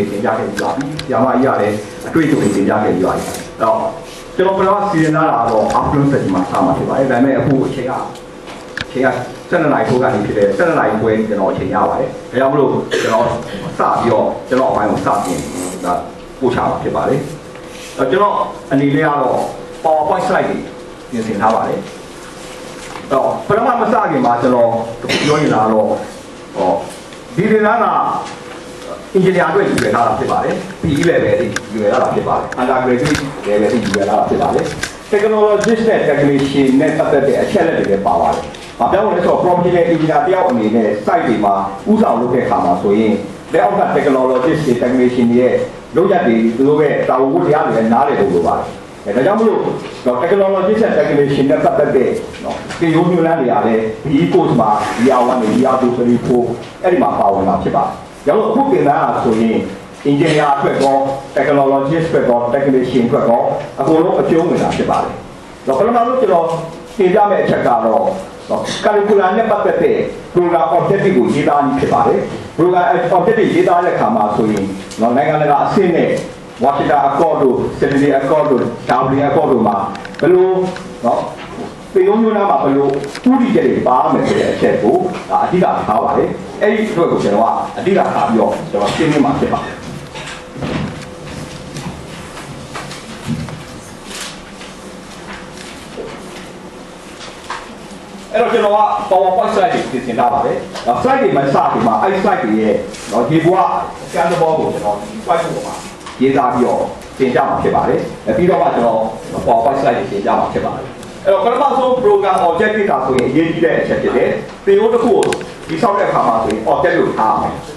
တင်ကြခဲ့ပြီးပါပြီ။ဆရာမကြီးကလည်းအတွေ့အကြုံတင်ကြခဲ့ပြီးပါပြီ။အဲ့တော့ကျွန်တော်ကတော့စီရင်လာတော့ afternoon session မှာစမှာဖြစ်ပါတယ်။ဒါပေမဲ့အခုအချိန်က12 နိုင်ထိုးကနေဖြစ်တဲ့12 နိုင်ပွဲကျွန်တော်အချိန်ရပါတယ်။ဒါကြောင့်မလို့ကျွန်တော်စပြီးတော့ကျွန်တော်အပိုင်းကိုစပြင်ဒါပို့ချမှာဖြစ်ပါတယ်။ကျွန်တော်အနေနဲ့ကတော့ PowerPoint slide တွေပြင်ဆင်ထားပါတယ်။တော့ပထမမစခင်မှာကျွန်တော်ပြောရင်လာတော့ဒီဒေသကအင်ဂျင်နီယာအတွက်ယူရတာဖြစ်ပါတယ်။ PE level တွေယူရတာဖြစ်ပါတယ်။ undergraduate level တွေယူရတာဖြစ်ပါတယ်။ technologist နဲ့ technician နဲ့ပတ်သက်တဲ့အချက်အလက်တွေလည်းပါပါတယ်။ဘာပြောလဲဆိုတော့ professional engineer တယောက်အနေနဲ့ site တွေမှာဥဆောင်လုပ်တဲ့အခါမှာဆိုရင်လက်အောက်က technologist တွေ technician တွေရဲ့လုပ်ရက်တွေသူတို့ရဲ့တာဝန်ဝတ္တရားတွေလည်းနားလည်ဖို့လိုပါတယ်။ဒါကြောင့်မလို့ technologist နဲ့ technician နဲ့ပတ်သက်တဲ့သင်ရိုးညွှန်လမ်းတွေကလည်း BE course မှာ year 1 နဲ့ year 2 3 4အဲ့ဒီမှာပါဝင်တာဖြစ်ပါတယ်။ဒါကြောင့်အခုသင်တန်းအားဆိုရင် engineer အတွက်ကော technologist အတွက်ကော technician အတွက်ကောအကုန်လုံးအကျုံးဝင်တာဖြစ်ပါတယ်။တော့ပထမဆုံးကျွန်တော်သင်ပြမယ့်အချက်ကတော့ curriculum နဲ့ပတ်သက်တဲ့ program objective ကိုရေးသားနေဖြစ်ပါတယ်။ program objective ရေးသားတဲ့အခါမှာဆိုရင်နိုင်ငံတကာအဆင့်နဲ့ Washington Accord တို့ Sydney Accord တို့ Dublin Accord တို့မှာဘယ်လိုပြည်လုံးမျိုးနာမှာဘယ်လိုဥပဒေတွေပါမယ်ဆိုတဲ့အချက်ကိုအဓိကထားပါတယ်။အဲ့ဒီအတွက်ကိုကျွန်တော်ကအဓိကထားပြီးတော့ကျွန်တော်ရှင်းပြမှာဖြစ်ပါတယ်။အဲ့တော့ကျွန်တော်က PowerPoint slide တွေပြင်ဆင်ထားပါတယ်။ slide တွေမှာစပြီးမှအဲ့ slide တွေရဲ့ဒီဘဝစကန်ဘောကိုကျွန်တော် slide ပေါ်မှာရေးသားပြီးတော့သင်ကြမှာဖြစ်ပါတယ်။ပြီးတော့မှကျွန်တော် PowerPoint slide တွေသင်ကြမှာဖြစ်ပါတယ်။အဲ့တော့ပထမဆုံး program objective ကဆိုရင်အရေးကြီးတဲ့အချက်ဖြစ်တယ်။သင်ရိုးတစ်ခုကိုဒီဆောက်တဲ့အခါမှာဆိုရင် object လို့ထားအောင်။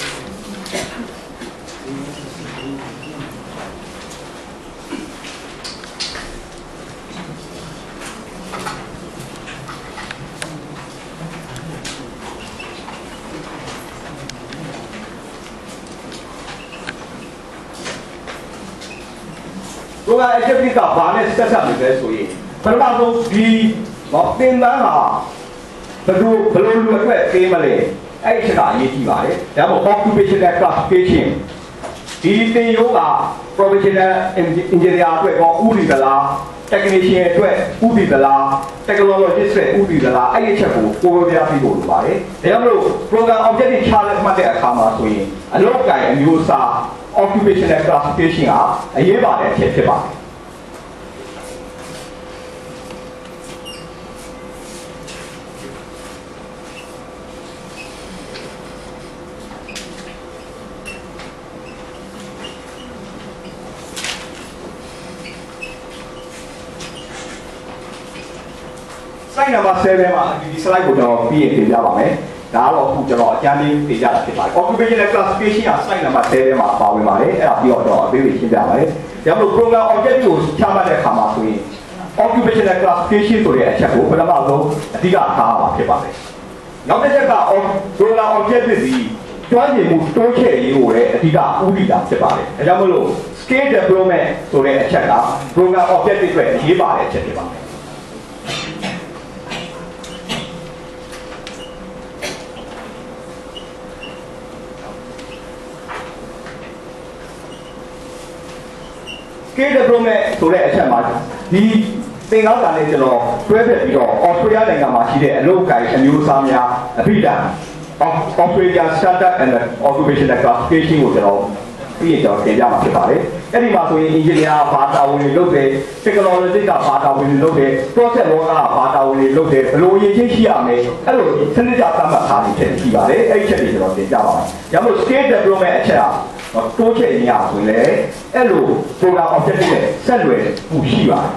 program activity ကဘာနဲ့ဆက်ဆက်နေလဲဆိုရင်ပထမဆုံးဒီသင်တန်းဟာဘယ်လိုလူအတွက်ပေးမလဲအဲ့ဒီချက်ကအရေးကြီးပါတယ်ဒါမှမဟုတ် occupational classification ဒီသင်ရိုးက professional engineer အတွက်ကောဥပဒေသလား technician အတွက်ဥပဒေသလား technologist အတွက်ဥပဒေသလားအဲ့ဒီချက်ကိုပို့ပြပြီးဖို့လိုပါတယ်ဒါကြောင့်မလို့ program objective ချလက်မှတ်တဲ့အခါမှာဆိုရင်အလုပ်ကိုင်အမျိုးအစား occupational classification ကအရေးပါတဲ့အချက်ဖြစ်ပါတယ်slide number 7မှာဒီ slide ကိုကျွန်တော်ပြီးရင်တင်ပြပါမယ်။ဒါကတော့အခုကျွန်တော်အကြမ်းလေးတင်ပြတာဖြစ်ပါတယ်။ occupational classification က slide number 7မှာပါဝင်ပါတယ်။အဲ့ဒါပြီးတော့ကျွန်တော်အသေးလေးရှင်းပြပါတယ်။ဒါမှမဟုတ် program objective ကိုချမှတ်တဲ့အခါမှာဆိုရင် occupational classification ဆိုတဲ့အချက်ကိုပထမဆုံးအဓိကထားရမှာဖြစ်ပါတယ်။နောက်တစ်ချက်က program objective ဒီကျွမ်းကျင်မှုတိုးချဲ့ရေးကိုလည်းအဓိကဥပဒေတာဖြစ်ပါတယ်။ဒါကြောင့်မလို့ scale development ဆိုတဲ့အချက်က program objective အတွက်အရေးပါတဲ့အချက်ဖြစ်ပါတယ်။ scale development ဆိုတဲ့အချက်မှာဒီသင်္ကန်းစာနဲ့ကျွန်တော်တွဲဖက်ပြီးတော့ Australia နိုင်ငံမှာရှိတဲ့အလုပ်ကိုင်အမျိုးအစားများအပိဓာန် Australia Standard and Occupational Classification ကိုကျွန်တော်ပြီးရင်ကျွန်တော်သင်ပြမှာဖြစ်ပါတယ်။အဲ့ဒီမှာဆိုရင် engineer ဘာတာဝန်တွေလုပ်တယ် technology ကဘာတာဝန်တွေလုပ်တယ် process လောကကဘာတာဝန်တွေလုပ်တယ်ဘယ်လိုရည်ချင်းရှိရမလဲအဲ့လိုစနစ်ကျသတ်မှတ်ထားပြီးဖြစ်ရှိပါတယ်။အဲ့ဒီချက်တွေကျွန်တော်သင်ပြပါမယ်။ဒါမှမဟုတ် scale development အချက်တိုးချဲ့နေရဆိုရင်လည်းအဲ့လို program objective နဲ့ဆက်လွယ်မှုရှိပါတယ်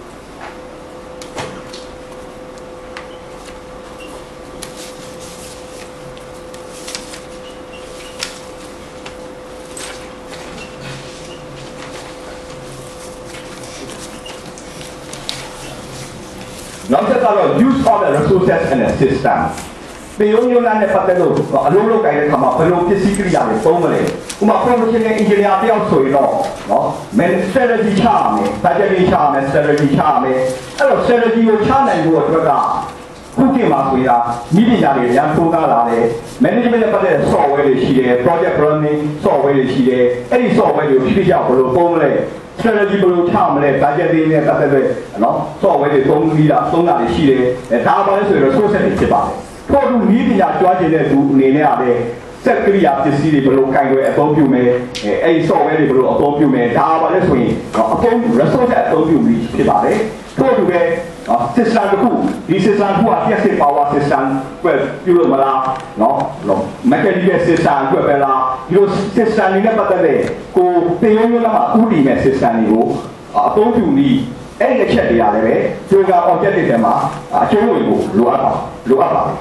နောက်တစ်ခါတော့ use of the resources and the system ပြည်ရုံးမျိုးနဲ့ပတ်သက်လို့အလုံးလုံးကိုင်တဲ့အခါမှာဘယ်လိုပစ္စည်းကိရိယာတွေသုံးမလဲဥပမာ professional engineer တယောက်ဆိုရင်တော့strategy ချရမယ် budgeting ချရမယ် strategy ချရမယ်အဲ့တော့ strategy ကိုချနိုင်ဖို့အတွက်ကခုခေတ်မှာဆိုရင်မိပညာတွေရန်ထိုးကားလာတယ် management နဲ့ပတ်သက်တဲ့ software တွေရှိတယ် project planning software တွေရှိတယ်အဲ့ဒီ software တွေကိုဖြည့်ကြဘယ်လိုပုံးမလဲ strategy ဘယ်လိုချမလဲ budget တွေနဲ့ပတ်သက်တဲ့နော် software တွေသုံးတာတွေရှိတယ်ဒါပါလဲဆိုရင် resource တွေဖြစ်ပါတယ်ထို့သူမိပညာကျွမ်းကျင်တဲ့သူအနေနဲ့ကလည်းစက်ကရိယာပစ္စည်းတွေဘယ်လိုကင်ွယ်အသုံးပြုမယ်အဲ့ဒီ software တွေဘယ်လိုအသုံးပြုမယ်ဒါပါလဲဆိုရင်အသုံး resource အသုံးပြုပြီးဖြစ်ပါတယ်ထို့သူပဲ system တစ်ခုဒီ system က electric power system ကိုပြုလို့မလားနော် mechanical system ကိုပဲလားဒီလို system တွေနဲ့ပတ်သက်တဲ့ကိုတင်ရုံးလားဥတီမဲ့ system တွေကိုအသုံးပြုပြီးအဲ့ဒီအချက်တွေရတယ်ပဲ program objective တွေမှာအကျိုးဝင်ဖို့လိုအပ်ပါတယ်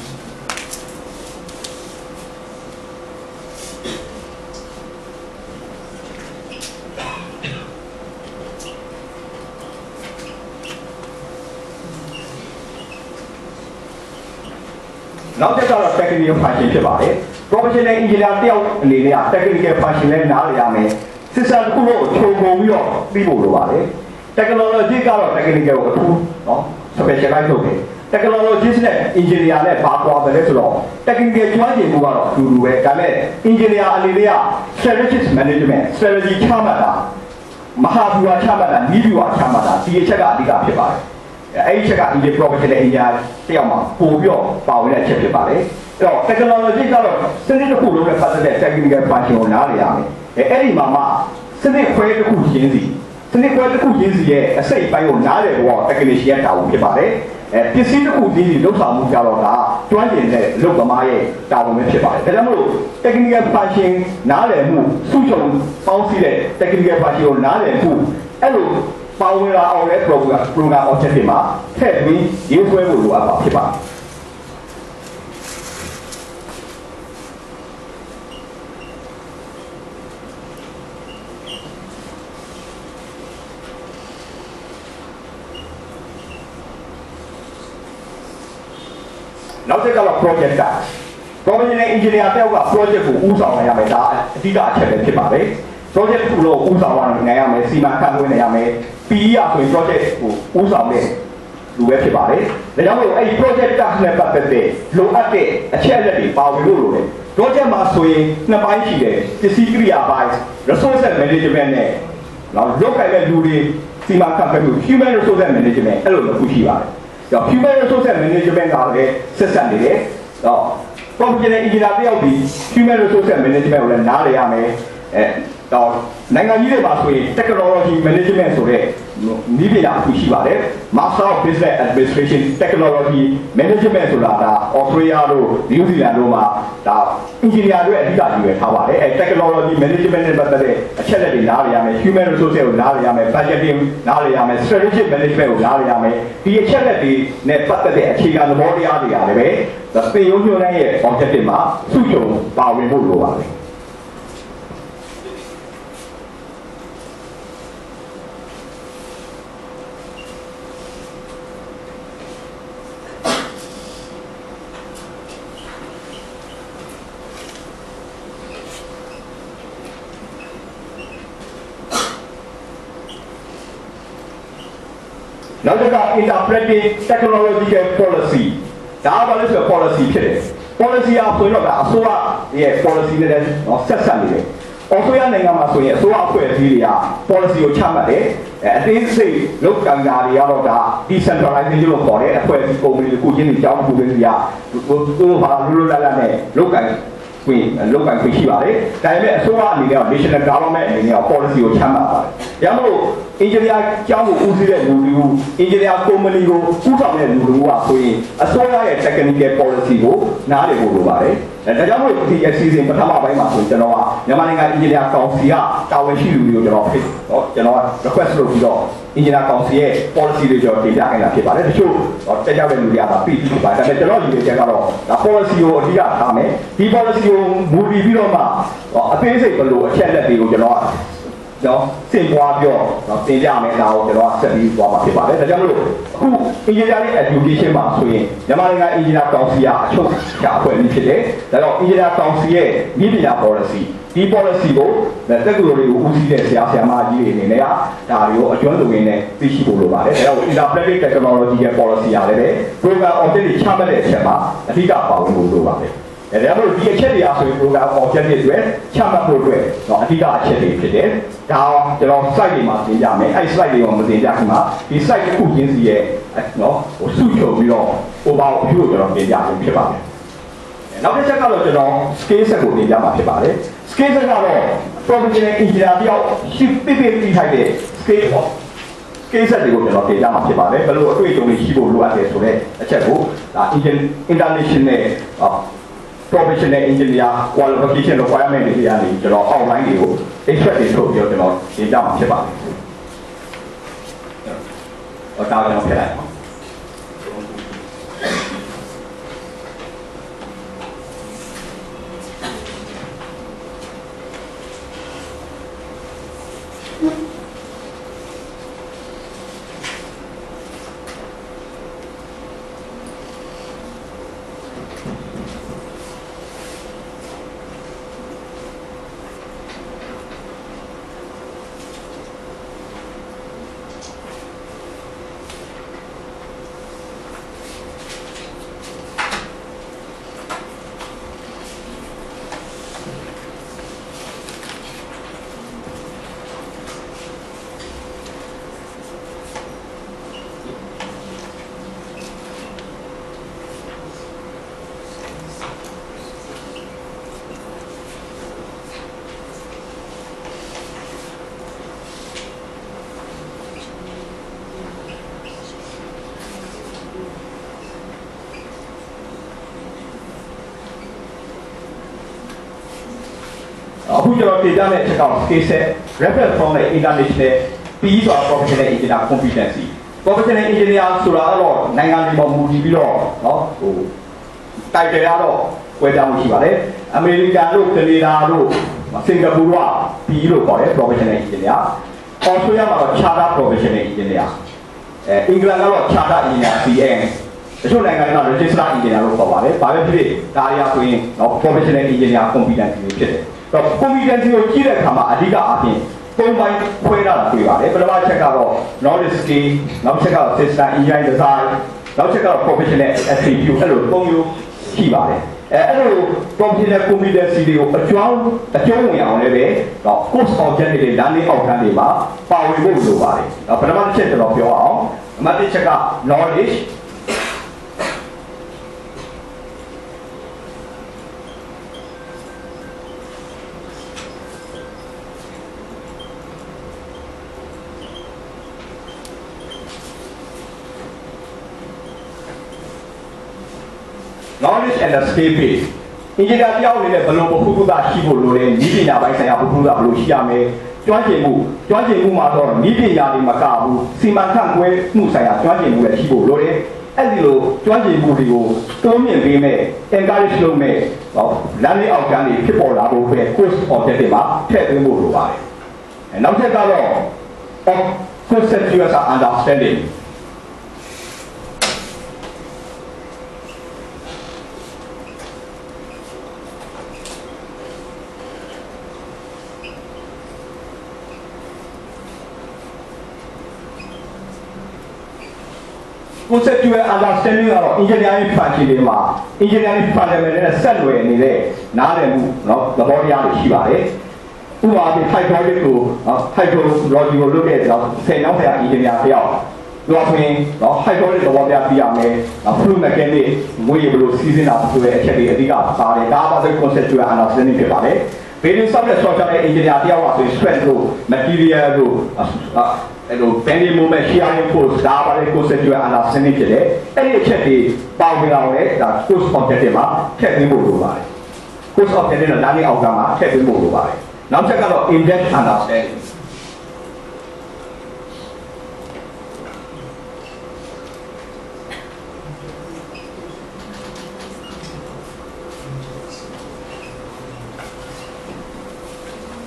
နောက်တစ်ခါတော့ technical function ဖြစ်ပါတယ် professional engineer တယောက်အနေနဲ့ technical function နဲ့နားလည်ရမယ် system တစ်ခုလုံးကိုခြုံငုံပြီးတော့ပြီးဖို့လိုပါတယ် technology ကတော့ technical ကိုအထူးเนาะ specialize လုပ်တယ် technologist နဲ့ engineer နဲ့ဘာကွာတယ်လဲဆိုတော့ technical ကျွမ်းကျင်မှုကတော့အတူတူပဲဒါပေမဲ့ engineer အနေနဲ့က strategic management strategy ချမှတ်တာမဟာဗျူဟာချမှတ်တာနည်းဗျူဟာချမှတ်တာဒီအချက်ကအဓိကဖြစ်ပါတယ်အဲ့ဒီချက်က engineer professional engineer တယောက်မှာပို့ပြီးတော့ပါဝင်တဲ့အချက်ဖြစ်ပါတယ်အဲ့တော့ technology ကတော့စနစ်တစ်ခုလုံးနဲ့ပတ်သက်တဲ့ technical function ကိုနားလည်ရမယ်အဲ့ဒီမှာမှစနစ်ခွဲတစ်ခုချင်းစီရဲ့အစိတ်ပိုင်းကိုနားလည်ဖို့ technician တာဝန်ဖြစ်ပါတယ်ပစ္စည်းတစ်ခုချင်းစီလှုပ်ဆောင်မှုကြတော့ကကျွမ်းကျင်တဲ့လုပ်သမားရဲ့တာဝန်ပဲဖြစ်ပါတယ်ဒါကြောင့်မို့လို့ technical function နားလည်မှုစုချုံပေါင်းစည်းတဲ့ technical function ကိုနားလည်မှုအဲ့လိုပါဝင်လာအောင်လဲ program objective မှာထည့်ပြီးရေးဆွဲဖို့လိုအပ်ပါဖြစ်ပါတယ်နောက်တစ်ခါတော့ project က professional engineer တယောက်က project ကိုဦးဆောင်နိုင်ရမယ်ဒါအဓိကအချက်ပဲဖြစ်ပါတယ် project ကိုတော့ဦးဆောင်နိုင်ရမယ်စီမံခန့်ခွဲနိုင်ရမယ် PE ဆိုရင် project ကိုဦးဆောင်တဲ့လူပဲဖြစ်ပါတယ်ဒါကြောင့်မို့အဲ့ဒီ project task နဲ့ပတ်သက်တဲ့လိုအပ်တဲ့အချက်အလက်တွေပါဝင်လို့လိုတယ် project မှာဆိုရင်နှစ်ပိုင်းရှိတယ်ပစ္စည်းကိရိယာပိုင်း resource management နဲ့နောက်လုပ်ကိုင်တဲ့လူတွေစီမံခန့်ခွဲမှု human resource management အဲ့လိုတစ်ခုရှိပါတယ်human resource management ကလည်းဆက်ဆက်နေတယ်။တော့ professional engineer တယောက်ဒီ human resource management ကိုလည်းနားလည်ရမယ်။တော့နိုင်ငံကြီးတွေမှာဆိုရင် technology management ဆိုတဲ့နည်းပညာတစ်ခုရှိပါတယ်။ Master of Business Administration Technology Management ဆိုတာက Australia တို့ New Zealand တို့မှာဒါ engineer တွေအဓိကရည်ရွယ်ထားပါတယ်။technology management နဲ့ပတ်သက်တဲ့အချက်အလက်တွေနားလည်ရမယ် human resource ကိုနားလည်ရမယ် budgeting နားလည်ရမယ် strategic management ကိုနားလည်ရမယ်ဒီအချက်အလက်တွေနဲ့ပတ်သက်တဲ့အခြေခံသဘောတရားတွေရတယ်ပဲ။ဒါသင်ရိုးညွှန်းရဲ့ objective မှာစုချုံပါဝင်ဖို့လိုပါတယ်။နောက်တစ်ခါ interpreting technological policy ဒါကလည်းဆို policy ဖြစ်တယ် policy အဆိုတော့အစိုးရရဲ့ policy နဲ့ဆက်ဆက်နေတယ်အစိုးရနိုင်ငံမှာဆိုရင်အစိုးရအဖွဲ့အစည်းတွေက policy ကိုချမှတ်တယ်အသေးစိတ်လုပ်ကံတာတွေကတော့ဒါ decentralization လို့ခေါ်တယ်အဖွဲ့အစည်း company ကိုချင်းတွေကြောင်းပူတွေကသူ့ဘာလို့လာလာနဲ့လုပ်ကံခွင့်ရှိပါတယ်ဒါပေမဲ့အစိုးရအနေနဲ့ national government အနေနဲ့ policy ကိုချမှတ်ပါတယ်ဒါမှမဟုတ် engineer ကျောင်းကိုဦးစီးတဲ့လူတွေ engineer company ကိုဦးဆောင်တဲ့လူတွေကဆိုရင်အစိုးရရဲ့ technical policy ကိုနားလည်ဖို့လိုပါတယ်ဒါကြောင့်မို့ဒီ season ပထမပိုင်းမှာဆိုကျွန်တော်ကမြန်မာနိုင်ငံ engineer council ကတာဝန်ရှိလူတွေကိုကျွန်တော် request လုပ်ပြီးတော့ engineer council ရဲ့ policy တွေကျွန်တော်တင်ပြခိုင်းတာဖြစ်ပါတယ်တချို့တက်ကြတဲ့လူတွေကပြီးပြီပါဒါပေမဲ့ကျွန်တော်ဒီချက်ကတော့ဒါ policy ကိုအဓိကထားမယ်ဒီ policy ကိုမူတည်ပြီးတော့မှအသေးစိတ်ဘယ်လိုအချက်လက်တွေကိုကျွန်တော်ကနော်စင်ပွားပြောနော်သင်ပြမယ်ဒါကိုကျွန်တော်ဆက်ပြီးသွားမှာဖြစ်ပါတယ်ဒါကြောင့်မလို့အခု engineering education မှာဆိုရင်မြန်မာနိုင်ငံ engineer council ကအချုပ်ချာအဖွဲ့အစည်းဖြစ်တယ်ဒါကြောင့် engineer council ရဲ့ဤပညာ policy ဒီ policy ကိုတက္ကသိုလ်တွေကိုဦးစီးတဲ့ဆရာဆရာမကြီးတွေအနေနဲ့ကဒါတွေကိုအကျွမ်းဝင်နဲ့သိရှိဖို့လိုပါတယ်ဒါကြောင့် interpretive technology ရဲ့ policy ရတယ်ပဲ program object တွေချမှတ်တဲ့အချက်မှာအဓိကပါဝင်ဖို့လိုပါတယ်ဒါကြောင့်မို့ဒီအချက်တွေအားဆိုရင် program object တွေအတွက်ချမှတ်ဖို့အတွက်တော့အဓိကအချက်တွေဖြစ်တယ်။ဒါကျွန်တော် slide တွေမှာသင်ပြမယ်။အဲ့ slide တွေကိုမသင်ပြခင်မှာဒီ slide တစ်ခုချင်းစီရဲ့နော်စုချုပ်ပြီးတော့ overview ကိုကျွန်တော်သင်ပြခြင်းဖြစ်ပါတယ်။နောက်တစ်ချက်ကတော့ကျွန်တော် scale set ကိုသင်ပြမှာဖြစ်ပါတယ်။ scale set ကတော့ professional engineer တယောက်ရှိပြပြီးထိုက်တဲ့ scale set တွေကိုကျွန်တော်သင်ပြမှာဖြစ်ပါတယ်။ဘယ်လိုအတွေ့အကြုံတွေရှိဖို့လိုအပ်တယ်ဆိုတဲ့အချက်ကိုဒါ international professional engineer qualification requirement တွေကနေကျွန်တော် online တွေကို extract တွေထုတ်ပြီးတော့ကျွန်တော်သင်ပြမှာဖြစ်ပါတယ်။ဒါကျွန်တော်ဖျက်လိုက်ပါအခုကျွန်တော်တင်ပြမယ့်အချက်ကတော့ scale set reference from the international PE ဆိုတာ professional engineer competency professional engineer ဆိုတာကတော့နိုင်ငံတွေမှာမူတည်ပြီးတော့နော်တိုက်တယ်ရတော့ကွဲပြားမှုရှိပါတယ်အမေရိကန်တို့ကနေဒါတို့စင်ကာပူတို့က PE လို့ခေါ်တယ် professional engineer အော်စတြေးလျမှာတော့ charter professional engineer အင်္ဂလန်ကတော့ charter engineer CN တချို့နိုင်ငံတွေက register engineer လို့ခေါ်ပါတယ်ဘာပဲဖြစ်ဖြစ်ဒါတွေကဆိုရင်နော် professional engineer competency တွေဖြစ်တယ်competency ကိုကြည့်တဲ့အခါမှာအဓိကအပြင်၃ပိုင်းခွဲထားတာတွေ့ပါတယ်ပထမချက်ကတော့ knowledge skill နောက်ချက်ကတော့ system engineering design နောက်ချက်ကတော့ professional attribute အဲ့လို၃မျိုးရှိပါတယ်အဲ့လို professional competency တွေကိုအကျုံးဝင်အောင်လည်းပဲ course object တွေ learning outcome တွေမှာပါဝင်ဖို့လိုပါတယ်ပထမတစ်ချက်ကျွန်တော်ပြောအောင်အမှတ်တစ်ချက်က knowledge knowledge and the skill base engineer တယောက်အနေနဲ့ဘယ်လိုပုဂ္ဂိုလ်ကရှိဖို့လိုလဲဤပညာပိုင်းဆိုင်ရာပုဂ္ဂိုလ်ကဘယ်လိုရှိရမလဲကျွမ်းကျင်မှုမှာတော့ဤပညာတွေမကဘူးစီမံခန့်ခွဲမှုဆိုင်ရာကျွမ်းကျင်မှုလည်းရှိဖို့လိုတယ်အဲ့ဒီလိုကျွမ်းကျင်မှုတွေကိုတိုးမြင့်ပေးမဲ့ encourage လုပ်မဲ့ learning outcome တွေဖြစ်ပေါ်လာဖို့ပဲ course object တွေမှာထည့်သွင်းဖို့လိုပါတယ်နောက်ချက်ကတော့ conceptual understanding conceptual understanding ကတော့ engineering function တွေမှာ engineering fundamental နဲ့ဆက်လွယ်နေတဲ့နားလည်မှုเนาะသဘောတရားတွေရှိပါတယ်ဥပမာဖြင့် hydraulic ကို hydrology ကိုလုပ်တဲ့ဆယ်နောက်ဆရာ engineer တယောက်သူကဆိုရင်เนาะ hydraulic သဘောတရားသိရမယ် fluid mechanics ငွေဘယ်လိုစီးဆင်းတာဆိုတဲ့အချက်တွေအဓိကပါတယ်ဒါပါဆို conceptual understanding ဖြစ်ပါတယ်building software structure နဲ့ engineer တယောက်ကဆိုရင် strength တို့ material တို့အဲ့လို bending moment shearing force ဒါပါလေ conceptual understanding ဖြစ်တယ်အဲ့ဒီအချက်တွေပေါင်းပြီးတော့လည်းဒါ course objective မှာထည့်သွင်းဖို့လိုပါတယ် course objective နဲ့ learning outcome မှာထည့်သွင်းဖို့လိုပါတယ်နောက်ချက်ကတော့ in-depth understanding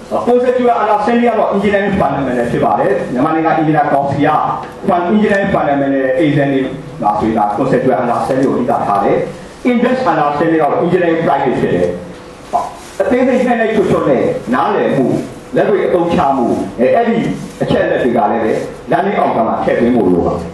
conceptual understanding of engineering fundamental ဖြစ်ပါတယ်မြန်မာနိုင်ငံ engineer council က engineering fundamental agency လာဆိုရင် conceptual understanding ကိုအဓိကထားတယ် in-depth understanding of engineering practice ဖြစ်တယ်အသေးစိတ်နဲ့ချို့ချို့နဲ့နားလည်မှုလက်တွေ့အသုံးချမှုအဲ့ဒီအချက်လက်တွေကလည်းပဲ learning outcome မှာထည့်သွင်းဖို့လိုပါတယ်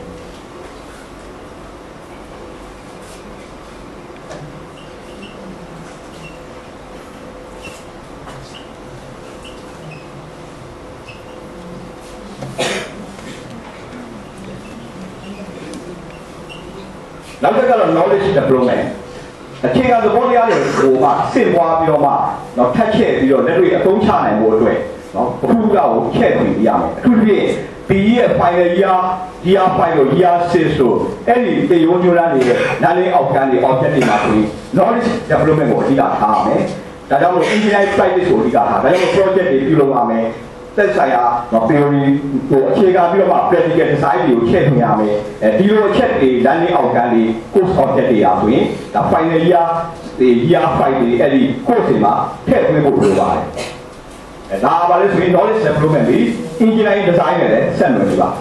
နောက်တစ်ခါတော့ knowledge development အခြေခံသဘောတရားတွေကိုမှစစ်ပွားပြီးတော့မှတော့ထပ်ချက်ပြီးတော့လက်တွေ့အသုံးချနိုင်ဖို့အတွက်နော်အခုကကိုချက်ပြီးရမယ်အခုဒီဒီရဲ့ final year 5လို့ year 6ဆိုအဲ့ဒီတေယုံညွှန်းလာနေတဲ့နားလေးအောက်ကန်းတွေ object တွေမှာဆိုရင် knowledge development ကိုအဓိကထားရမယ်ဒါကြောင့်မို့ engineering practice ကိုအဓိကထားဒါကြောင့်မို့ project တွေပြုလုပ်ရမယ်သက်ဆိုင်ရာနော် theory ကိုအခြေခံပြီးတော့မှ practical design တွေကိုချက်ထည့်ရမယ်ဒီလိုအချက်တွေ learning outcome တွေ course object တွေအားဆိုရင်ဒါ final year year 5တွေအဲ့ဒီ course တွေမှာထည့်သွင်းဖို့လိုပါတယ်ဒါပါလေဆိုရင် knowledge development ပြီး engineering design နဲ့လည်းဆက်နွယ်နေပါ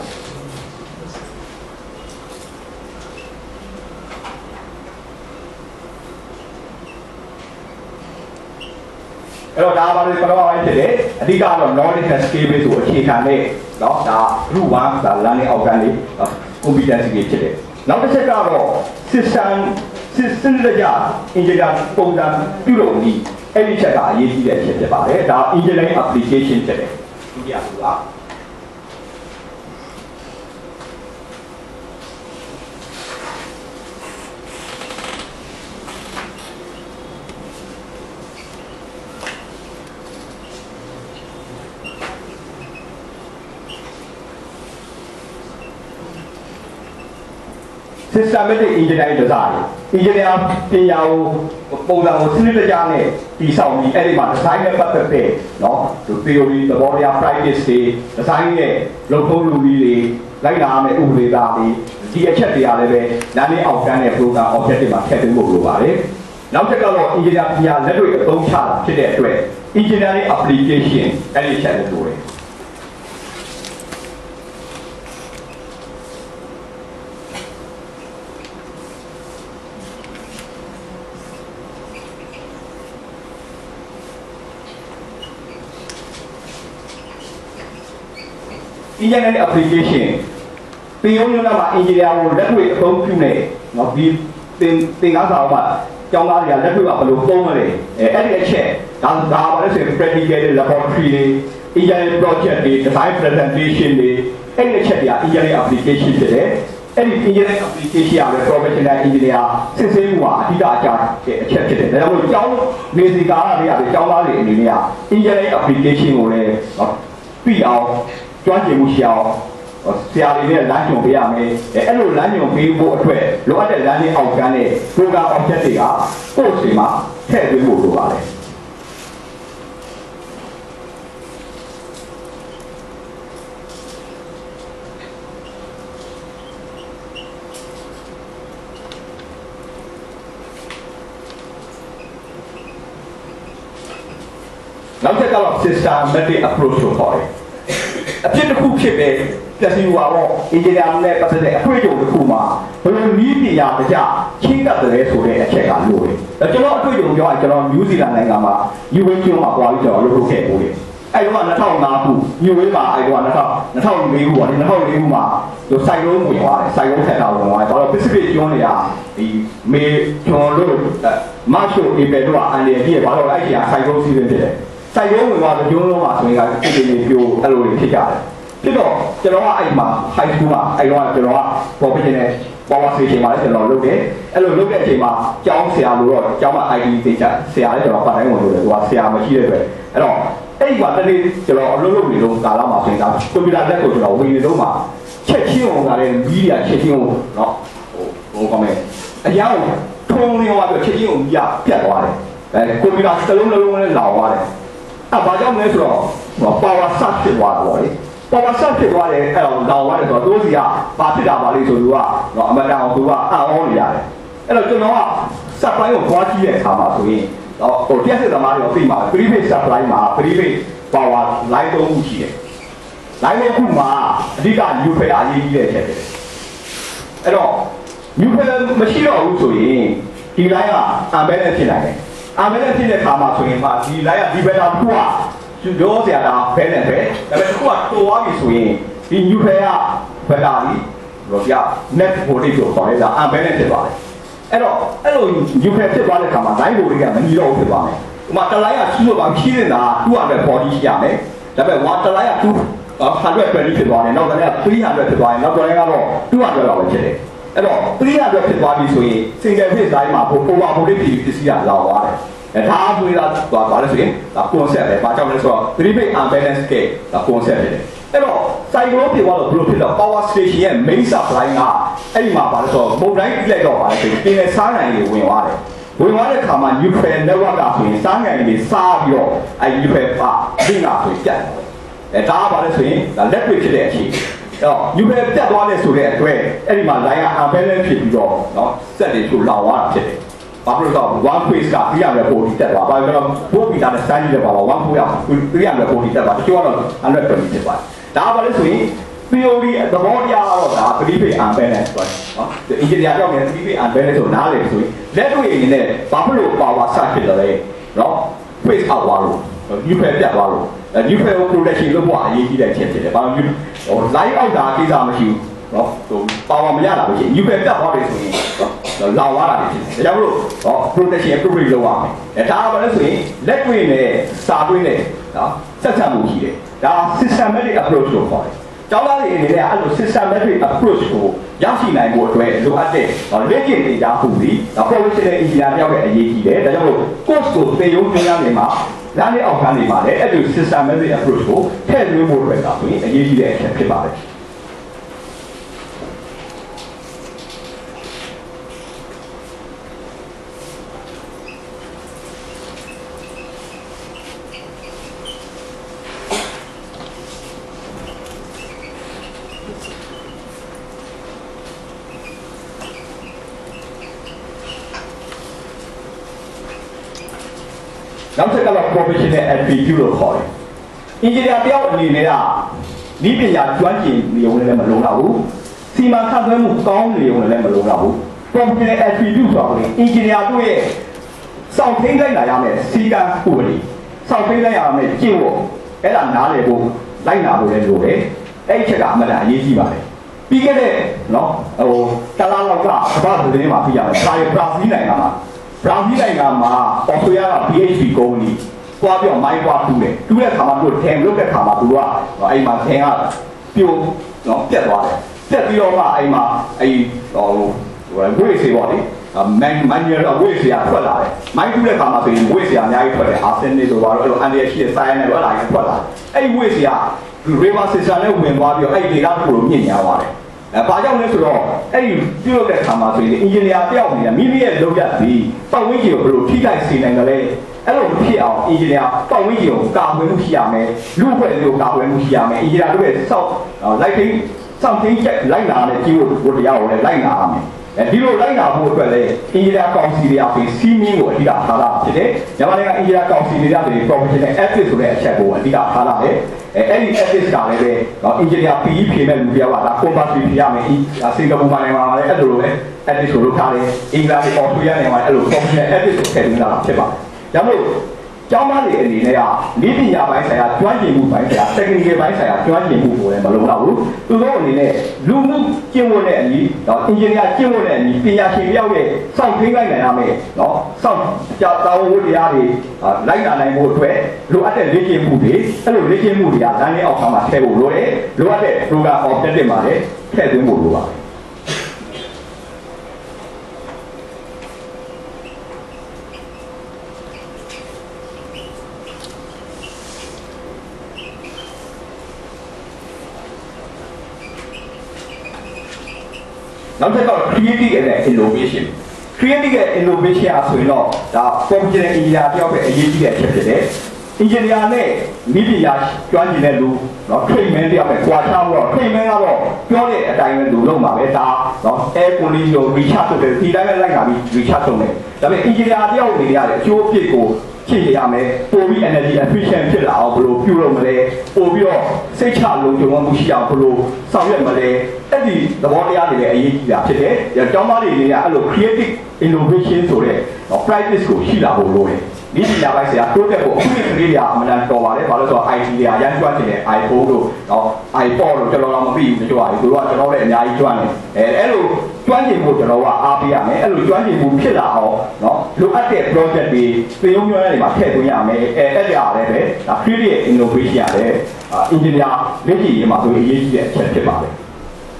အဲ့တော့ဒါပါလေကတော့ပိုင်းဖြစ်တယ်အဓိကတော့ knowledge and skill base ကိုအခြေခံတဲ့เนาะဒါ root 1ဒါ learning outcome တွေ competence တွေဖြစ်တယ်နောက်တစ်ချက်ကတော့ system ကြ engineer ပုံစံပြုလုပ်ပြီးအဲ့ဒီချက်ကအရေးကြီးတဲ့အချက်ဖြစ်ပါတယ်ဒါ engineering application ဖြစ်တယ်ဒုတိယခုကsystematic engineering design engineer ပညာကိုပုံစံကိုစနစ်တကျနဲ့တည်ဆောက်ပြီးအဲ့ဒီမှာ design နဲ့ပတ်သက်တဲ့เนาะ theory သဘောတရား practice တွေ design ရဲ့လုပ်ထုံးလုပ်နည်းတွေလိုက်လာမယ့်ဥပဒေသားတွေဒီအချက်တွေကလည်းပဲ learning outcome နဲ့ program object တွေမှာထည့်သွင်းဖို့လိုပါတယ်နောက်တစ်ခါတော့ engineer ပညာလက်တွေ့အသုံးချတာဖြစ်တဲ့အတွက် engineering application အဲ့ဒီချက်တွေလိုတယ်engineering application တင်ရုံးမှာ engineer ကိုလက်တွေ့အသုံးပြုနေเนาะဒီသင်ကားစာအုပ်မှာကျောင်းသားတွေကလက်တွေ့ကဘယ်လိုသုံးမလဲအဲ့ဒီအချက်ဒါပါလို့ဆိုရင် practical laboratory တွေ engineering project တွေ design presentation တွေအဲ့ဒီအချက်တွေက engineering application ဖြစ်တယ်အဲ့ဒီ engineering application ရပဲ professional engineer စစ်ဆေးမှုဟာအဓိကအကြတဲ့အချက်ဖြစ်တယ်ဒါကြောင့်မို့ကျောင်းနေစီကားတွေကကျောင်းသားတွေအနေနဲ့ engineering application ကိုလည်းပြီးအောင်ကျွမ်းကျင်မှုရှိအောင်ဆရာတွေနဲ့လမ်းညွှန်ပေးရမယ်အဲ့လိုလမ်းညွှန်ပေးဖို့အတွက်လိုအပ်တဲ့ learning outcome နဲ့ program object တွေက course တွေမှာထည့်သွင်းဖို့လိုပါတယ်နောက်တစ်ခါတော့ systematic approach ကိုခေါ်တယ်အဖြစ်တစ်ခုဖြစ်ပဲတက်စီဟွာတော့ engineer နဲ့ပတ်သက်တဲ့အတွေ့အကြုံတစ်ခုမှာဘယ်လိုနည်းပညာတကျချင်းကပ်တယ်ဆိုတဲ့အချက်ကလို့တယ်ကျွန်တော်အတွေ့အကြုံပြောရင်ကျွန်တော် New Zealand နိုင်ငံမှာ UWA ကျွန်းမှာပွားပြီးကျွန်တော်လုပ်လုပ်ခဲ့ပို့တယ်အဲ့တော့2005ခု UWA မှာအဲ့တော့2004ခုပေါ့ဒီ2004ခုမှာသူစိုက်လုံးဝင်သွားတယ်စိုက်လုံးထက်တာဝင်သွားတယ်ဘာလို့ Pacific ကျွန်းတွေကဒီမေကျွန်တော်တို့ March ကို April တို့ကအန်ဒီကြီးဘာလို့အဲ့ဒီကစိုက်လုံးစီးနေတယ်စိုက်ရုံးဝင်သွားတဲ့ကျွန်းလုံးမှာဆိုရင်ကပြည်ပြည်ပြိုအဲ့လိုဖြစ်ကြတယ်ဖြစ်တော့ကျွန်တော်ကအဲ့မှာ high school မှာအဲ့တော့ကျွန်တော်က professional power station မှာလည်းကျွန်တော်လုပ်တယ်အဲ့လိုလုပ်တဲ့အချိန်မှာကျောင်းဆရာလို့တော့ကျောင်းမှာ IT သိချဆရာလည်းကျွန်တော်ပတ်တိုင်းဝင်လို့တယ်သူကဆရာမရှိတဲ့အတွက်အဲ့တော့အဲ့ဒီကတနေ့ကျွန်တော်အလုပ်လုပ်နေလို့ကာလမှာဆိုရင်ဒါကွန်ပျူတာလက်ကိုကျွန်တော်ဝင်နေတော့မှချက်ချင်းဝင်လာတဲ့မီးရချက်ချင်းဝင်နော်ဟိုကောင်းမယ်အရာကိုထုံးလင်းသွားပြီးချက်ချင်းကိုမြပြတ်သွားတယ်ကွန်ပျူတာစလုံးလုံးနဲ့လောင်သွားတယ်ဘာကြောင့်လဲဆိုတော့ power surge ဖြစ်သွားတာပေါ့လေ power surge ဖြစ်သွားတယ်အဲ့တော့လောင်သွားတယ်ဆိုတော့တို့စီကဘာဖြစ်တာပါလိမ့်ဆိုလို့ကတော့အမတန်အောင်သူကအံ့ဩနေရတယ်အဲ့တော့ကျွန်တော်က supply ကိုသွားကြည့်တဲ့အခါမှာဆိုရင်ဟိုတက်စစ်သမားတွေသိမှာ free phase supply မှာ free phase power လိုင်းသုံးခုရှိတယ်လိုင်းသုံးခုမှာအဓိက nuclear အရေးကြီးတဲ့ချက်ဖြစ်တယ်အဲ့တော့ nuclear မရှိတော့ဘူးဆိုရင်ဒီ line က unbalance ဖြစ်နိုင်တယ် unbalance ဖြစ်တဲ့အခါမှာဆိုရင်ဒီ line ကဒီ beta တစ်ခုကပြောစရာတော့ balance ပဲဒါပေမဲ့တစ်ခုကတိုးသွားပြီဆိုရင်ဒီ nuclear beta ကြီးတော့ပြ net voltage ကိုခေါ်လိုက်တာ unbalance ဖြစ်သွားတယ်အဲ့တော့အဲ့လို nuclear ဖြစ်သွားတဲ့အခါမှာ line voltage ကမညီတော့ဘူးဖြစ်သွားမယ်ဥပမာတစ် line ကရှိလို့ပါဖြည့်နေတာ240ရှိရမယ်ဒါပေမဲ့တစ် line က120ဖြစ်သွားတယ်နောက်တစ် line က300ဖြစ်သွားတယ်နောက်တစ် line ကတော့200လောက်ပဲဖြစ်တယ်အဲ့တော့300ဖြစ်သွားပြီဆိုရင် single phase line မှာ over voltage ပစ္စည်းကလောင်သွားတယ်ဒါအပွေးလာသွားတယ်ဆိုရင်ဒါ concept ပဲဘာကြောင့်လဲဆိုတော့ three phase unbalance ကဒါ concept ဖြစ်တယ်အဲ့တော့ cycle ဖြစ်သွားတော့ဘယ်လိုဖြစ်တော့ power station ရဲ့ main supply ကအဲ့ဒီမှာဘာလဲဆိုတော့ mobile လိုက်တော့ပါလေဆိုရင်ပြင်နဲ့စားနိုင်တွေဝင်သွားတယ်ဝင်သွားတဲ့အခါမှာ nuclear network ကဆိုရင်စားနိုင်တွေစားပြီးတော့အဲ့ nuclear ပါအင်းကဆိုပြတ်တယ်ဒါကဘာလဲဆိုရင်ဒါလက်တွေ့ဖြစ်တဲ့အခြေအဲ့တော့ nuclear ပြတ်သွားတဲ့ဆိုတဲ့အတွက်အဲ့ဒီမှာ line က unbalance ဖြစ်ပြီးတော့เนาะစက်တွေချို့လောင်သွားတာဖြစ်တယ်ဘာလို့လဲဆိုတော့ one phase က340တက်သွားဘာလို့လဲဆိုတော့ဘိုးပီတာနဲ့စမ်းကြည့်တယ်ပါ140 340တက်သွားတချို့ကတော့120ဖြစ်သွားဒါကဘာလဲဆိုရင် theory သဘောတရားတော့ဒါ three phase unbalance ဆိုတော့ engineer ကြောင့်လည်း three phase unbalance ဆိုနားလည်ဆိုရင်လက်တွေ့အနေနဲ့ဘာလို့ power surge ဖြစ်တယ်လဲเนาะ phase out သွားလို့ nuclear ပြတ်သွားလို့ nuclear protection လုပ်ဖို့အရေးကြီးတဲ့အချက်ဖြစ်တယ်ဘာလို့ line out တာကိစ္စမရှိဘူးเนาะpower မရတာပဲရှိ nuclear ပြတ်သွားပြီဆိုရင်လောင်သွားတာဖြစ်တယ်ဒါကြောင့်မလို့ protection appropriate လုပ်ရမယ်ဒါကဘာလဲဆိုရင်လက်တွေ့နဲ့စာတွင်းနဲ့เนาะဆက်ဆက်မှုရှိတယ်ဒါ systematic approach လို့ခေါ်တယ်ကျောင်းသားတွေအနေနဲ့အဲ့လို systematic approach ကိုရရှိနိုင်ဖို့အတွက်လိုအပ်တဲ့လေ့ကျင့်သင်ကြားမှုတွေ professional engineer တယောက်ရဲ့အရေးကြီးတယ်ဒါကြောင့်မို့ course ကိုသင်ယူသင်ကြားနေမှာလမ်းလေးအောက်ကနေပါလေအဲ့လို systematic approach ကိုထည့်သွင်းဖို့အတွက်ကဆိုရင်အရေးကြီးတဲ့အချက်ဖြစ်ပါတယ်နောက်တစ်ခါတော့ professional attitude လို့ခေါ်တယ်။ engineer တယောက်အနေနဲ့ကဒီပညာကျွမ်းကျင်နေုံနဲ့မလုံလောက်ဘူး။စီမံခန့်ခွဲမှုကောင်းနေုံနဲ့မလုံလောက်ဘူး။ professional attitude ဆိုတာက engineer တို့ရဲ့စောင့်ထိန်းလိုက်လာရမယ်စီကံဥပဒေစောင့်ထိန်းလိုက်ရမယ်ကျင့်ဝတ်အဲ့ဒါနားလည်ဖို့လိုက်နာဖို့လည်းလိုတယ်။အဲ့ဒီချက်ကအမှန်တန်အရေးကြီးပါတယ်။ပြီးခဲ့တဲ့နော်တလားလောက်ကဘာသတင်းမှာပြရမယ်။ဒါရဘရာဇီးနိုင်ငံမှာဘရာဇီးနိုင်ငံမှာအော်စတြေးလျက PhD ကုမ္ပဏီပွားပြောမိုင်းပွားတူးတယ်တူးတဲ့ခါမှာသူထင်လုပ်တဲ့ခါမှာသူကအဲ့မှာထင်ကပြိုနော်ပြတ်သွားတယ်ပြတ်ပြီးတော့မှအဲ့မှာအဲ့ဝိတ်စီပေါ့လေမန်နီယယ်ဝိတ်စီကထွက်လာတယ်မိုင်းတူးတဲ့ခါမှာဆိုရင်ဝိတ်စီကအများကြီးထွက်တယ်အာဆင်နစ်ဆိုတော့အဲ့လိုအန်ဒီရရှိတဲ့ဆိုင်းနဲ့အဲ့ဒါကြီးထွက်လာတယ်အဲ့ဝိတ်စီက river system နဲ့ဝင်သွားပြီးတော့အဲ့ဒီဒေသတစ်ခုကိုမြင့်ညားသွားတယ်ဘာကြောင့်လဲဆိုတော့အဲ့ဒီပြုလုပ်တဲ့အခါမှာဆိုရင် engineer တယောက်နေတာမိမိရဲ့လုပ်ရပြီးပတ်ဝန်းကျင်ကိုဘယ်လိုထိခိုက်စေနိုင်ကြလဲအဲ့လိုဖြစ်အောင် engineer ပတ်ဝန်းကျင်ကိုကာကွယ်မှုရှိရမယ်လူ့အဖွဲ့အစည်းကိုကာကွယ်မှုရှိရမယ် engineer တို့ရဲ့စောင့်လိုက်ထိစောင့်ထိချက်လိုက်လာတဲ့ကြီးကိုတရားကိုလည်းလိုက်လာရမယ်ဒီလိုလိုက်လာဖို့အတွက်လည်း engineer ကောင်စီတွေအပြင်စီးမင်းကိုအဓိကထားတာဖြစ်တယ်မြန်မာနိုင်ငံ engineer ကောင်စီတွေက professional ethics ဆိုတဲ့အချက်ကိုအဓိကထားလာတယ်အဲ့ဒီ ethics ကလည်းပဲ engineer PE ဖြေမဲ့လူတယောက်ကဒါ compulsory ဖြေရမယ်စင်ကာပူနိုင်ငံမှာလည်းအဲ့လိုပဲ ethics ကိုလုပ်ထားတယ်အင်္ဂလန်နဲ့အော်စတြေးလျနိုင်ငံမှာအဲ့လို professional ethics ကိုထည့်သွင်းလာတာဖြစ်ပါတယ်ဒါမို့ကျောင်းသားတွေအနေနဲ့ကဤပညာပိုင်းဆိုင်ရာကျွမ်းကျင်မှုပိုင်းဆိုင်ရာ technical ပိုင်းဆိုင်ရာကျွမ်းကျင်မှုကိုလည်းမလုံလောက်ဘူးသူတို့အနေနဲ့လူမှုကျင့်ဝတ်တဲ့အညီ engineer ကျင့်ဝတ်တဲ့အညီပညာရှင်တယောက်ရဲ့စောင့်ထိန်းလိုက်နိုင်ရမယ်နော်စောင့်တာဝန်ဝတ္တရားတွေလိုက်လာနိုင်ဖို့အတွက်လိုအပ်တဲ့လေ့ကျင့်မှုတွေအဲ့လိုလေ့ကျင့်မှုတွေကလမ်းလေးအောက်မှာထည့်ဖို့လိုတယ်လိုအပ်တဲ့ program objective မှာလည်းထည့်သွင်းဖို့လိုပါတယ်နောက်တစ်ခါ creative နဲ့ innovation creative နဲ့ innovation ဆိုရင်တော့ဒါ professional engineer တယောက်ပဲအရေးကြီးတဲ့အချက်ဖြစ်တယ် engineer နဲ့မိပညာကျွမ်းကျင်တဲ့လူနော် training တယောက်ပဲကြွားချဖို့တော့ training ကတော့ပြောတဲ့အတိုင်းပဲလူလုံးပါပဲဒါနော် air conditioning ကို recharge လုပ်တယ်ဒီတိုင်းပဲလိုက်လာပြီး recharge လုပ်တယ်ဒါပေမဲ့ engineer တယောက်နေရတယ်အကျိုးအပြစ်ကိုဖြည့်ရမယ်ပိုပြီး energy efficient ဖြစ်လာအောင်ဘယ်လိုပြုပြုလုပ်မလဲပို့ပြီးတော့စိတ်ချလုံခြုံမှုရှိအောင်ဘလို့ဆောင်ရွက်မလဲအဲ့ဒီသဘောတရားတွေလည်းအရေးကြီးတာဖြစ်တယ်။ကျောင်းသားတွေလည်းအဲ့လို creative innovation ဆိုတဲ့ practice ကိုရှိလာဖို့လိုတယ်။ဒီပညာပိုင်းဆရာတိုးတက်ဖို့အခုဒီကလေးတွေအမှန်တန်တော်ပါတယ်။ဘာလို့ဆိုတော့ IT တွေကရမ်းကျွမ်းနေတယ် iPhone တို့ iPod တို့ကျွန်တော်တော့မပြီးဘူးမကြွားဘူး။သူတို့ကကျွန်တော်လည်းအများကြီးကျွမ်းတယ်။အဲ့လိုကျွမ်းကျင်ဖို့ကျွန်တော်ကအားပေးရမယ်။အဲ့လိုကျွမ်းကျင်မှုဖြစ်လာအောင်နော်လိုအပ်တဲ့ project တွေသင်ရုံးမျိုးတွေမှာထည့်သွင်းရမယ်။အဲ့ဒါလည်းပဲဒါ creative innovation ရတယ် engineer လက်ရှိရေးမှာဆိုအရေးကြီးတဲ့အချက်ဖြစ်ပါတယ်။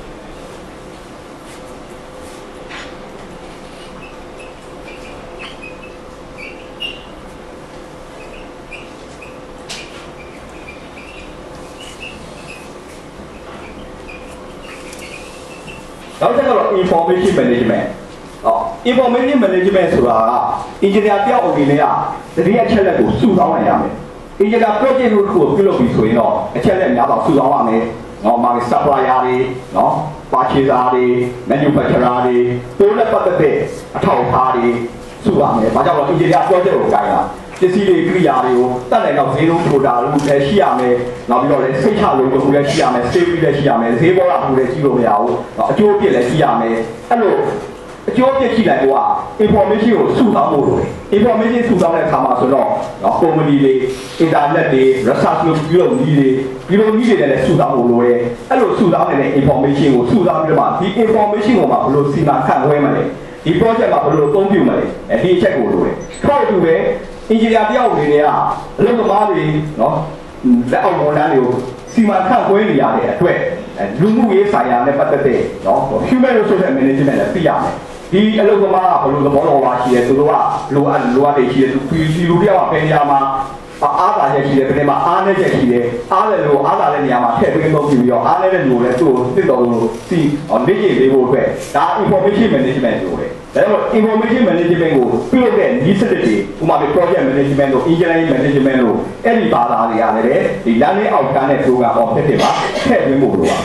နောက်တစ်ခါတော့ information management information management ဆိုတာက engineer တယောက်အနေနဲ့ကတတိယအချက်လက်ကိုစုဆောင်းနိုင်ရမယ် engineer project ကိုပြုလုပ်ပြီးဆိုရင်တော့အချက်လက်များစွာစုဆောင်းရမယ်နော် market supplier တွေနော် purchaser တွေ manufacturer တွေတိုးလက်ပတ်သက်တဲ့အထောက်အထားတွေစုရမယ်ဘာကြောင့်လဲ engineer project ကိုကိုင်တာပစ္စည်းတွေကိရိယာတွေကိုတတ်နိုင်တော့ဈေးလုံးထိုးတာလို့လည်းရှိရမယ်နောက်ပြီးတော့လည်းစိတ်ချလုံးကိုလည်းရှိရမယ် safety လည်းရှိရမယ်ဈေးပေါ်လာမှုလည်းရှိလို့မရဘူးအကျိုးအပြစ်လည်းရှိရမယ်အဲ့လိုအကျိုးအပြစ်ရှိလိုက်တော့ information ကိုစုဆောင်းဖို့လိုတယ် information စုဆောင်းတဲ့အခါမှာဆိုတော့ company တွေ internet တွေ research လုပ်ပြီးတော့ဒီလိုနည်းတွေလည်းစုဆောင်းဖို့လိုတယ်အဲ့လိုစုဆောင်းနေတဲ့ information ကိုစုဆောင်းပြီးတော့ဒီ information ကိုမှဘယ်လိုစီမံခန့်ခွဲမလဲဒီ project မှာဘယ်လိုအသုံးပြုမလဲဒီအချက်ကိုလိုတယ်ထောက်တူပဲengineer တယောက်အနေနဲ့ကအလုပ်သမားတွေနော်လက်အောက်ဝန်ထမ်းတွေကိုစီမံခန့်ခွဲနေရတဲ့အတွက်လူမှုရေးဆိုင်ရာနဲ့ပတ်သက်တဲ့နော် human resource management လည်းသိရမယ်ဒီအလုပ်သမားကဘယ်လိုသဘောတော်ပါရှိတယ်သူတို့ကလိုအပ်တွေရှိတယ်ဒီလူတယောက်ကဘယ်နေရာမှာအားသာချက်ရှိတယ်ဘယ်နေရာမှာအားနည်းချက်ရှိတယ်အားလည်းလို့အားသာတဲ့နေရာမှာထည့်သွင်းသုံးပြီးတော့အားနည်းတဲ့လူလည်းသူ့ကိုသိတော်လို့စီလေ့ကျင့်ပေးဖို့အတွက်ဒါ information management လို့တယ်ဒါကြောင့် information management ကိုပြုလုပ်တဲ့ဒီစနစ်တွေဥပမာ project management တို့ engineering management တို့အဲ့ဒီဘာသာတွေရတယ်လေဒီ learning outcome နဲ့ program objective ပါထည့်သွင်းဖို့လိုပါ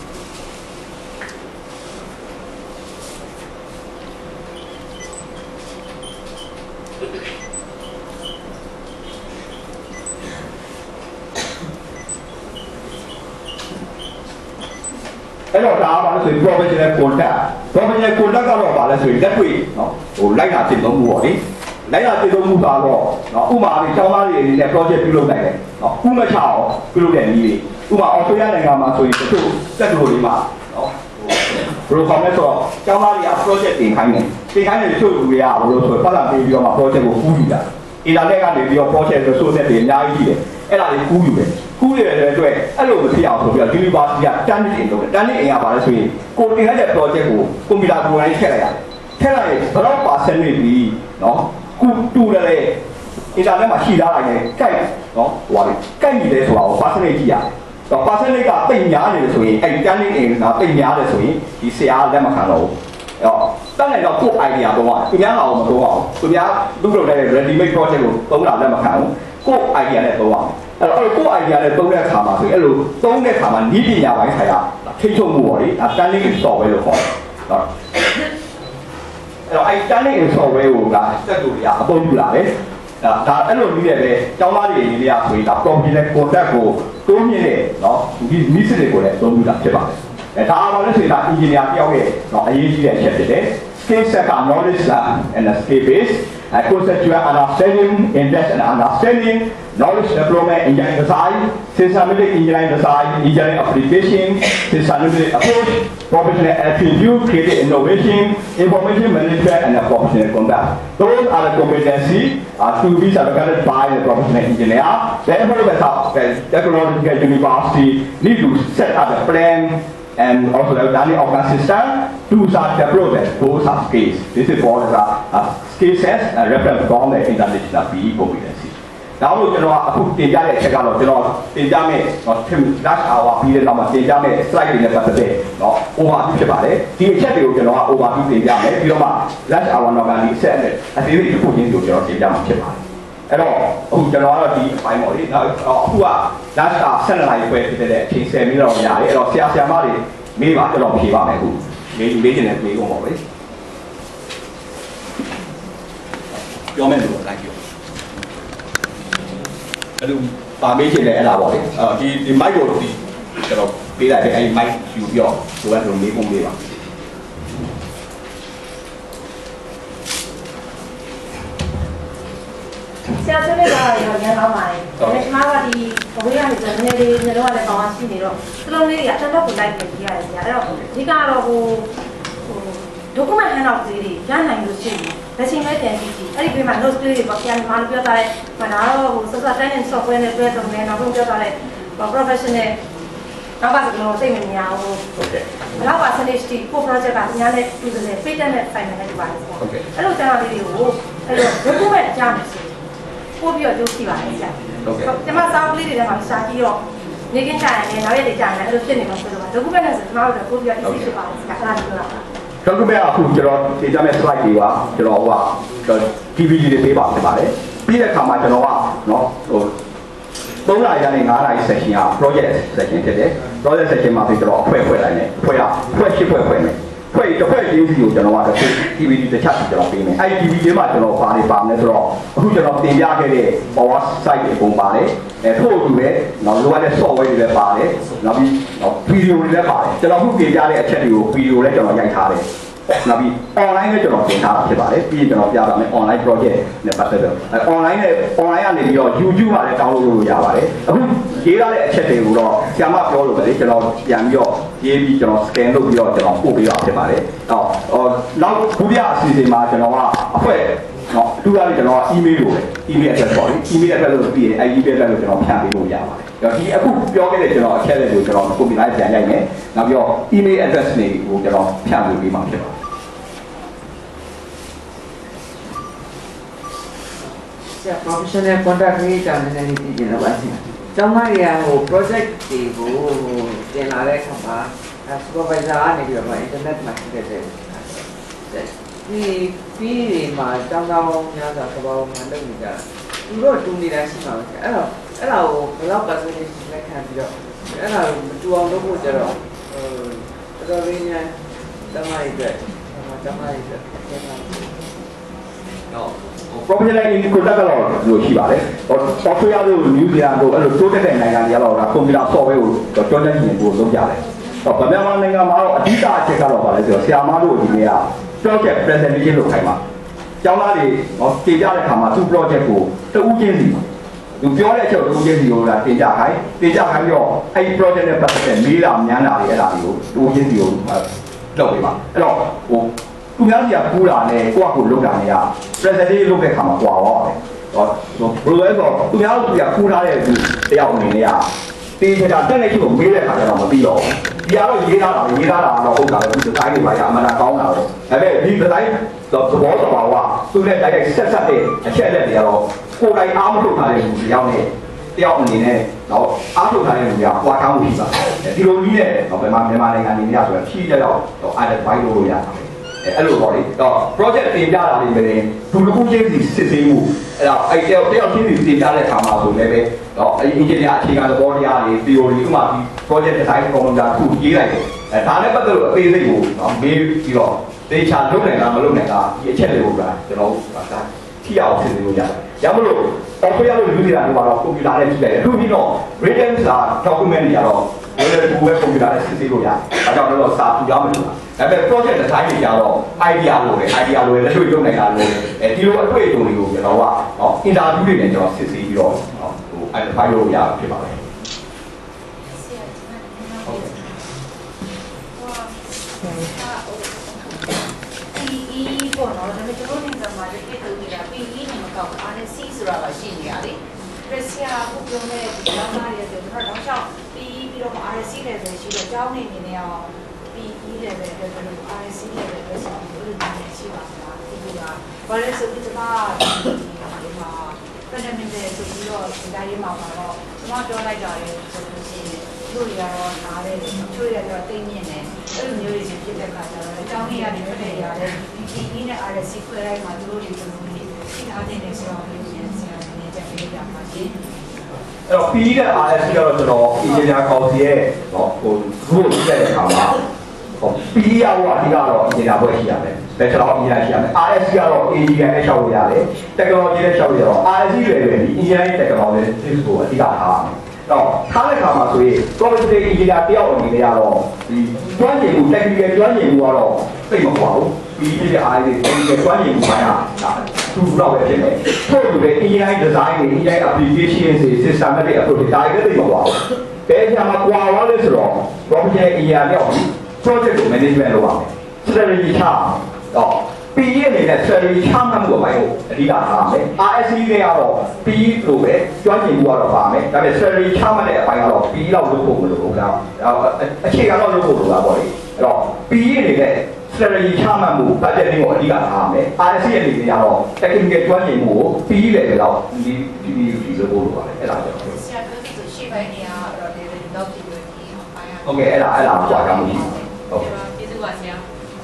အဲ့တော့ဒါကဘာလဲဆိုရင် professional contact ကတော့ဘာလဲဆိုရင်လက်တွေ့နော်ဟိုလိုက်တာတင်သုံးမှုပေါ့လေလိုက်တာတင်သုံးမှုကတော့နော်ဥပမာဒီကျောင်းသားတွေအနေနဲ့ project ပြုလုပ်နိုင်တယ်နော်ဥမချအောင်ပြုလုပ်တဲ့နည်းတွေဥပမာအော်စတြေးလျနိုင်ငံမှာဆိုရင်တချို့စက်တော်တွေမှာနော်ဘယ်လိုခေါ်မလဲဆိုတော့ကျောင်းသားတွေက project တင်ခိုင်းတယ်တချို့လူတွေကဘယ်လိုဆိုပတ်လာပေးပြီးတော့မှ project ကိုကူးယူတာအင်တာနက်ကနေပြီးတော့ project ဆို source တွေအများကြီးရှိတယ်အဲ့ဒါတွေကူးယူတယ်ကူးရတဲ့အတွက်အဲ့လိုမဖြစ်အောင်ဆိုပြီးတော့ university ကတန်းနေတယ်လို့တန်းနေအင်ကပါလဲဆိုရင်ကိုတင်ရတဲ့ project ကိုကွန်ပျူတာကိုယ်တိုင်ထည့်လိုက်ရတယ်ထည့်လိုက်ရင်ဘယ်တော့ percentage ပြီးနော်ကူတူတယ်လေအင်တာနက်မှာရှိထားလိုက်တယ်ကြိုက်နော်ဟိုပါလေကြိုက်နေတယ်ဆိုတာကို percentage ကြည့်ရတယ်တော့ percentage ကတိတ်များနေတယ်ဆိုရင်အဲ့တန်းနေအင်ကတိတ်များတယ်ဆိုရင်ဒီဆရာလက်မခံတော့ဘူးအဲ့တော့တန်းနေတော့ကိုယ် idea တော့သူများအောင်မတော့အောင်သူများသူ့လုပ်တဲ့ ready made project ကိုသုံးတာလက်မခံဘူးကိုယ် idea နဲ့သုံးအောင်အဲ့တော့ကိုယ် idea နဲ့သုံးတဲ့အခါမှာဆိုရင်အဲ့လိုသုံးတဲ့အခါမှာနည်းပညာပိုင်းဆိုင်ရာထိထုတ်မှုပေါ့လေဒါ standing software လို့ခေါ်တယ်ဟုတ်အဲ့တော့အဲ့ standing software ကိုကစက်တူတွေကအသုံးပြုလာတယ်ဒါအဲ့လိုနည်းနဲ့ပဲကျောင်းသားတွေအနေနဲ့ဆိုရင်ဒါ computer contact ကိုတိုးမြင့်တဲ့နော်ဒီနည်းစနစ်ကိုလည်းအသုံးပြုတာဖြစ်ပါတယ်ဒါမှလည်းဆိုရင်ဒါ engineer တယောက်ရဲ့နော်အရေးကြီးတဲ့အချက်ဖြစ်တယ် skill set က knowledge and skill base conceptual understanding in-depth and understanding knowledge development engineering design systematic engineering design engineering application systematic approach professional attribute creative innovation information management and professional conduct those are the competencies to be certified by the professional engineer therefore the technological university need to set up a plan and also the learning outcome system to develop those skills. This is for the skill sets and reference from the international PE competency. Now we canအခုတင်ပြတဲ့အချက်ကတော့ကျွန်တော်တင်ပြမယ်last hour ပြီးတဲ့နောက်မှာတင်ပြမယ် slide တွေနဲ့ပတ်သက်တဲ့เนาะ overview ဖြစ်ပါတယ်ဒီအချက်တွေကိုကျွန်တော်က overview တင်ပြမယ်ပြီးတော့မှ last hour နောက်ကနေဆက်အသေးစိတ်တစ်ခုချင်းကိုကျွန်တော်တင်ပြမှာဖြစ်ပါတယ်အဲ့တော့အခုကျွန်တော်ကတော့ဒီအပိုင်းပေါ့လေနောက်အခုက last hour 7 နာရီပဲဖြစ်တဲ့အချိန်10မိနစ်တော့ရတယ်အဲ့တော့ဆရာမတွေမေးပါကျွန်တော်ဖြေပါမယ်အခုမေးချင်တဲ့မေးကုန်ပါပဲပြောမယ်လို့လိုက်ပြောအဲ့လိုပါမေးချင်တယ်အဲ့ဒါပေါ့လေဒီ mic ကိုကျွန်တော်ပေးလိုက်တယ်အဲ့ဒီ mic ယူပြီးတော့ဆိုတော့မေးဖို့မေးပါဆရာဆွေးနွေးတာရောရန်ကောင်းပါတယ်။ဒါပေမဲ့ကျွန်တော်ကဒီဘဝရနေဆိုနည်းလေးမျိုးတော့လည်းကောင်းအောင်ရှိနေတော့စလုံးလေးတွေအတန်းတော့ကိုလိုက်နေကြရတယ်ဆရာ။အဲ့တော့အဓိကတော့document handout တွေရနိုင်လို့ရှိရင်လက်ရှိမဲ့တန်ကြည့်ကြည့်အဲ့ဒီဘေးမှာ notes တွေပေါ့ဆရာမတို့ပြောထားတဲ့ဘာသာတော့စစတိုင်းနဲ့ software နဲ့တွဲသုံးနေနောက်ဆုံးပြောထားတဲ့ professional နောက်ကစကလုံးစိတ်မများဘူး။ဟုတ်ကဲ့။နောက်ပါစနစ်တီကို project ကညာနဲ့တူတယ် patent နဲ့ final နဲ့တူပါတယ်ဆရာ။ဟုတ်ကဲ့။အဲ့လိုကျတော့လေးတွေကိုအဲ့တော့ document အကြမ်းမယ်ဆိုပို့ပြီးတော့ကြိုးကြည့်ပါလေဆရာ။ဟုတ်ကဲ့။ကျွန်မစာအုပ်လေးတွေထဲမှာစာကြည့်တော့နေကင်းကြရင်လည်းနောက်ရက်တွေကြရင်လည်းအဲ့လိုဖြစ်နေမှာဆိုတော့ document နဲ့ဆိုကျွန်တော်တို့ပို့ပြီးတော့ easy ဖြစ်ပါလေဆရာ။အဲ့ဒါပြောတာပါ။ document အခုကျွန်တော်ဒီကြမဲ့ slide တွေပါကျွန်တော်ဟို DVD တွေပေးပါဖြစ်ပါတယ်ပြီးတဲ့အခါမှာကျွန်တော်ကနော်ဟို3နာရီကနေ9နာရီ session က project session ဖြစ်တယ် project session မှာပြီးကျွန်တော်အဖွဲ့လိုက်တယ်အဖွဲ့ကအဖွဲ့8ဖွဲ့ဖွဲ့မယ်ဖွဲ့တစ်ဖွဲ့ချင်းစီကိုကျွန်တော်က DVD တစ်ချက်ကျွန်တော်ပေးမယ်အဲ့ဒီ DVD မှာကျွန်တော်ပါနေပါမယ်ဆိုတော့အခုကျွန်တော်တင်ပြခဲ့တဲ့ power site တွေပုံပါတယ်ထို့အတူပဲနော်လိုအပ်တဲ့ software တွေလည်းပါတယ်နောက်ပြီးနော် video တွေလည်းပါတယ်ကျွန်တော်အခုတင်ပြတဲ့အချက်တွေကို video လည်းကျွန်တော်ရိုက်ထားတယ်နောက်ပြီး online နဲ့ကျွန်တော်တင်ထားတာဖြစ်ပါတယ်ပြီးရင်ကျွန်တော်ပြပါမယ် online project နဲ့ပတ်သက်တော့ online ကနေပြီးတော့ YouTube မှာလည်း download လုပ်လို့ရပါတယ်အခုရေးထားတဲ့အချက်တွေကိုတော့ဆရာမပြောလို့ပဲလေကျွန်တော်ပြန်ပြီးတော့ရေးပြီးကျွန်တော် scan လုပ်ပြီးတော့ကျွန်တော်ပို့ပေးရဖြစ်ပါတယ်နောက်ဒုတိယအစီအစဉ်မှာကျွန်တော်ကအဖွဲ့နော်အတူတူကျွန်တော် email လို့ပဲ email address ပေါ့လေ email address လို့ပြီးရင်အဲ့ email address ကိုကျွန်တော်ဖြန့်ပေးလို့ရပါတယ်ဒီအခုပြောခဲ့တဲ့ကျွန်တော်အချက်လက်ကိုကျွန်တော် copy လိုက်ပြန်ရိုက်မယ်နောက်ပြီးတော့ email address တွေကိုကျွန်တော်ဖြန့်ပေးမှာဖြစ်ပါတယ် professional contact လေးတာနည်းနည်းပြီးပြင်တော့ပါစီ။ကျောင်းသားတွေကဟို project တွေကိုတင်လာတဲ့အခါမှာ supervisor ကနေပြီးတော့ internet မှာထည့်တဲ့ဒီပြီးတွေမှာကျောင်းသားပေါင်းများစွာသဘောမှန်လုပ်နေကြတာသူတို့တူနေတာရှိမှာပဲ။အဲ့တော့အဲ့ဒါကိုဘယ်လောက် percentage လက်ခံပြီးတော့အဲ့ဒါကိုမတူအောင်လုပ်ဖို့ကြတော့တော်တော်လေးများတမရီအတွက်တမရီအတွက်နော်professional in contact ကတော့လို့ရှိပါတယ်။ software တို့ new zealand တို့အဲ့လိုတိုးတက်တဲ့နိုင်ငံတွေကတော့ computer software ကိုတော်တော်ကြီးကိုလုပ်ကြတယ်။မြန်မာနိုင်ငံမှာတော့အဓိကအချက်ကတော့ဗာလဲဆိုတော့ဆရာမတို့ဒီနေ့က project presentation လုပ်ခိုင်းပါ။ကျောင်းသားတွေတင်ပြတဲ့အခါမှာသူ့ project ကိုတဦးချင်းစီသူပြောတဲ့အချက်ကိုတဦးချင်းစီကိုတင်ပြခိုင်းပြီးတော့အဲ့ဒီ project နဲ့ပတ်သက်တဲ့မေးတာမြန်းတာတွေအဲ့ဒါတွေကိုတဦးချင်းစီကိုလုပ်ပေးပါ။အဲ့တော့ဟိုသူများကြီးကပူတာနဲ့ကိုယ့်အကူလုပ်တာနဲ့က presentation လုပ်တဲ့အခါမှာကွာသွားတယ်။ဘယ်လိုလဲဆိုတော့သူများတို့ကပူထားတဲ့သူတယောက်အနေနဲ့ကတေးချာတက်နေချို့မေးတဲ့အခါကျတော့မပြီးတော့ဒီကတော့ရေးထားတာတော့ဟုတ်တာပဲဒီတိုင်းတွေပါရအမှန်ကောင်းတာပဲဒါပေမဲ့ဒီတိုင်းသဘောတဘာဝသူနဲ့တိုက်ဆက်တဲ့အချက်အလက်တွေကတော့ကိုယ်တိုင်အားမထုတ်ထားတဲ့လူတယောက်နဲ့တယောက်အနေနဲ့တော့အားထုတ်ထားတဲ့လူကကွာကောင်းမှုရှိပါတယ်ဒီလိုကြီးနဲ့ဘယ်မှာမြန်မာနိုင်ငံနေရဆိုတော့ဖြည့်ရတော့အဲ့ဒါဘိုင်းလို့ရတာအဲ့လိုပေါ့လေတော့ project တင်ပြတာတွေပဲသူတစ်ခုချင်းစီစစ်ဆေးမှုအဲ့တော့အဲ့တယောက်ချင်းစီတင်ပြတဲ့အခါမှာဆိုလည်းပဲတော့အဲ့ engineer အခြေခံသဘောတရားတွေ theory ဥပမာဒီ project design formula ခုရေးလိုက်တယ်အဲ့ဒါနဲ့ပတ်သက်လို့အသေးစိတ်ကိုမေးပြီးတော့ဒေချာလုပ်နိုင်လားမလုပ်နိုင်လားဒီအချက်တွေကိုကကျွန်တော်ဒါထိအောင်စစ်ဆေးလို့ရတယ်ရမလို့ software လို့ယူနေတာကတော့ computer နဲ့ကြည့်လိုက်တယ်အခုပြီးတော့ written document တွေကတော့ဘယ်လိုပဲ computer နဲ့စစ်ဆေးလို့ရတယ်ဒါကြောင့်တော့စာပြရမယ်လို့ဒါပေမဲ့ project design တွေကြတော့ idea လို့လေလက်တွေ့လုပ်နိုင်တာလို့ဒီလိုအတွေ့အကြုံတွေကိုကျွန်တော်ကနော် interview တွေနဲ့ကျွန်တော်စစ်ဆေးပြီးတော့ဟို identify လုပ်ရဖြစ်ပါတယ်ပေါ့နော်ဒါပေမဲ့ကျွန်တော်နိုင်ငံမှာဒီပြည်သူတွေက PE နဲ့မကောက် RNC ဆိုတာပါရှိနေရတယ်။ပြည်ဆရာကိုပြောနေဒီကျောင်းသားတွေဆိုတော့တော့ရှောင်း PE ပြီးတော့ RNC လည်းပဲရှိတော့ကျောင်းနေနေနေအောင် PE လည်းပဲဘယ်လို RNC လည်းပဲဆိုတော့ဒီလိုမျိုးရှိပါလား။ဒီကဘာလဲဆိုဒီမှာဒီမှာ fundamental ဆိုပြီးတော့ဒီတိုင်းမှာတော့ကျွန်တော်ပြောလိုက်ကြတယ်ဆိုလို့ရှိရင်တို့တွေကတော့နားတယ်ချို့တွေကတော့သိမြင်တယ်အဲ့လိုမျိုးတွေဖြစ်တဲ့အခါကျတော့အကြောင်းရင်းကနေထွက်နေရတယ်ဒီနည်းနဲ့ RSC ခွဲလိုက်မှတို့တွေဘယ်လိုလဲသိထားတဲ့ဆိုတော့ဒီနေ့ဆရာနေကြပေးတာပါရှင်အဲ့တော့ PE နဲ့ RSC ကတော့ကျွန်တော် engineer council ရဲ့ဟို group တက်တဲ့အခါမှာPE ရောအဓိကတော့ engineer ဘွဲ့ရှိရမယ်လက်ချောင်းအင်ဂျင်နီယာရှိရမယ် RSC ကတော့ AGI နဲ့ရှောက်လို့ရတယ် technology နဲ့ရှောက်ရတော့ RSC တွေပဲဒီ engineering technology နဲ့ကိုအဓိကထားရမယ်တော့ထားတဲ့ခါမှာဆိုရင် computer engineer တယောက်အနေနဲ့ကတော့ဒီကျွမ်းကျင်မှု technical ကျွမ်းကျင်မှုကတော့သိမကွာဘူးဒီပြည့်တဲ့ RSC technical ကျွမ်းကျင်မှုပိုင်းကသူ့တော့ပဲဖြစ်မယ်ထို့တူတဲ့ engineering design တွေ engineering application တွေ systematic approach တွေဒါတွေသိမကွာဘူးဘယ်မှာကွာသွားလဲဆိုတော့ computer engineer တယောက် project ကို management လုပ်ရမယ် strategy ချတော့ PE အနေနဲ့ strategy ချမှတ်မှုအပိုင်းကိုအဓိကထားမယ် RSC တွေကတော့ PE လို့ပဲကျွမ်းကျင်မှုကတော့ပါမယ်ဒါပေမဲ့ strategy ချမှတ်တဲ့အပိုင်းကတော့ PE လောက်လုပ်ဖို့မလိုဘူးကွာအခြေခံတော့လုပ်ဖို့လိုတာပေါ့လေအဲ့တော့ PE အနေနဲ့ strategy ချမှတ်မှု budgeting ကိုအဓိကထားမယ် RSC အနေနဲ့ကတော့ technical ကျွမ်းကျင်မှုကို PE လည်းတော့ဒီလုပ်ဖို့လိုပါတယ်အဲ့ဒါကြောင့်ဆရာပြောသူရှေ့ပိုင်းနေရတော့ဒီတော့ဒီလိုဒီပိုင်းဟုတ်ကဲ့အဲ့ဒါကြွားကြမှုရှိဟုတ်ကဲ့ကျေးဇူးပါဆရာ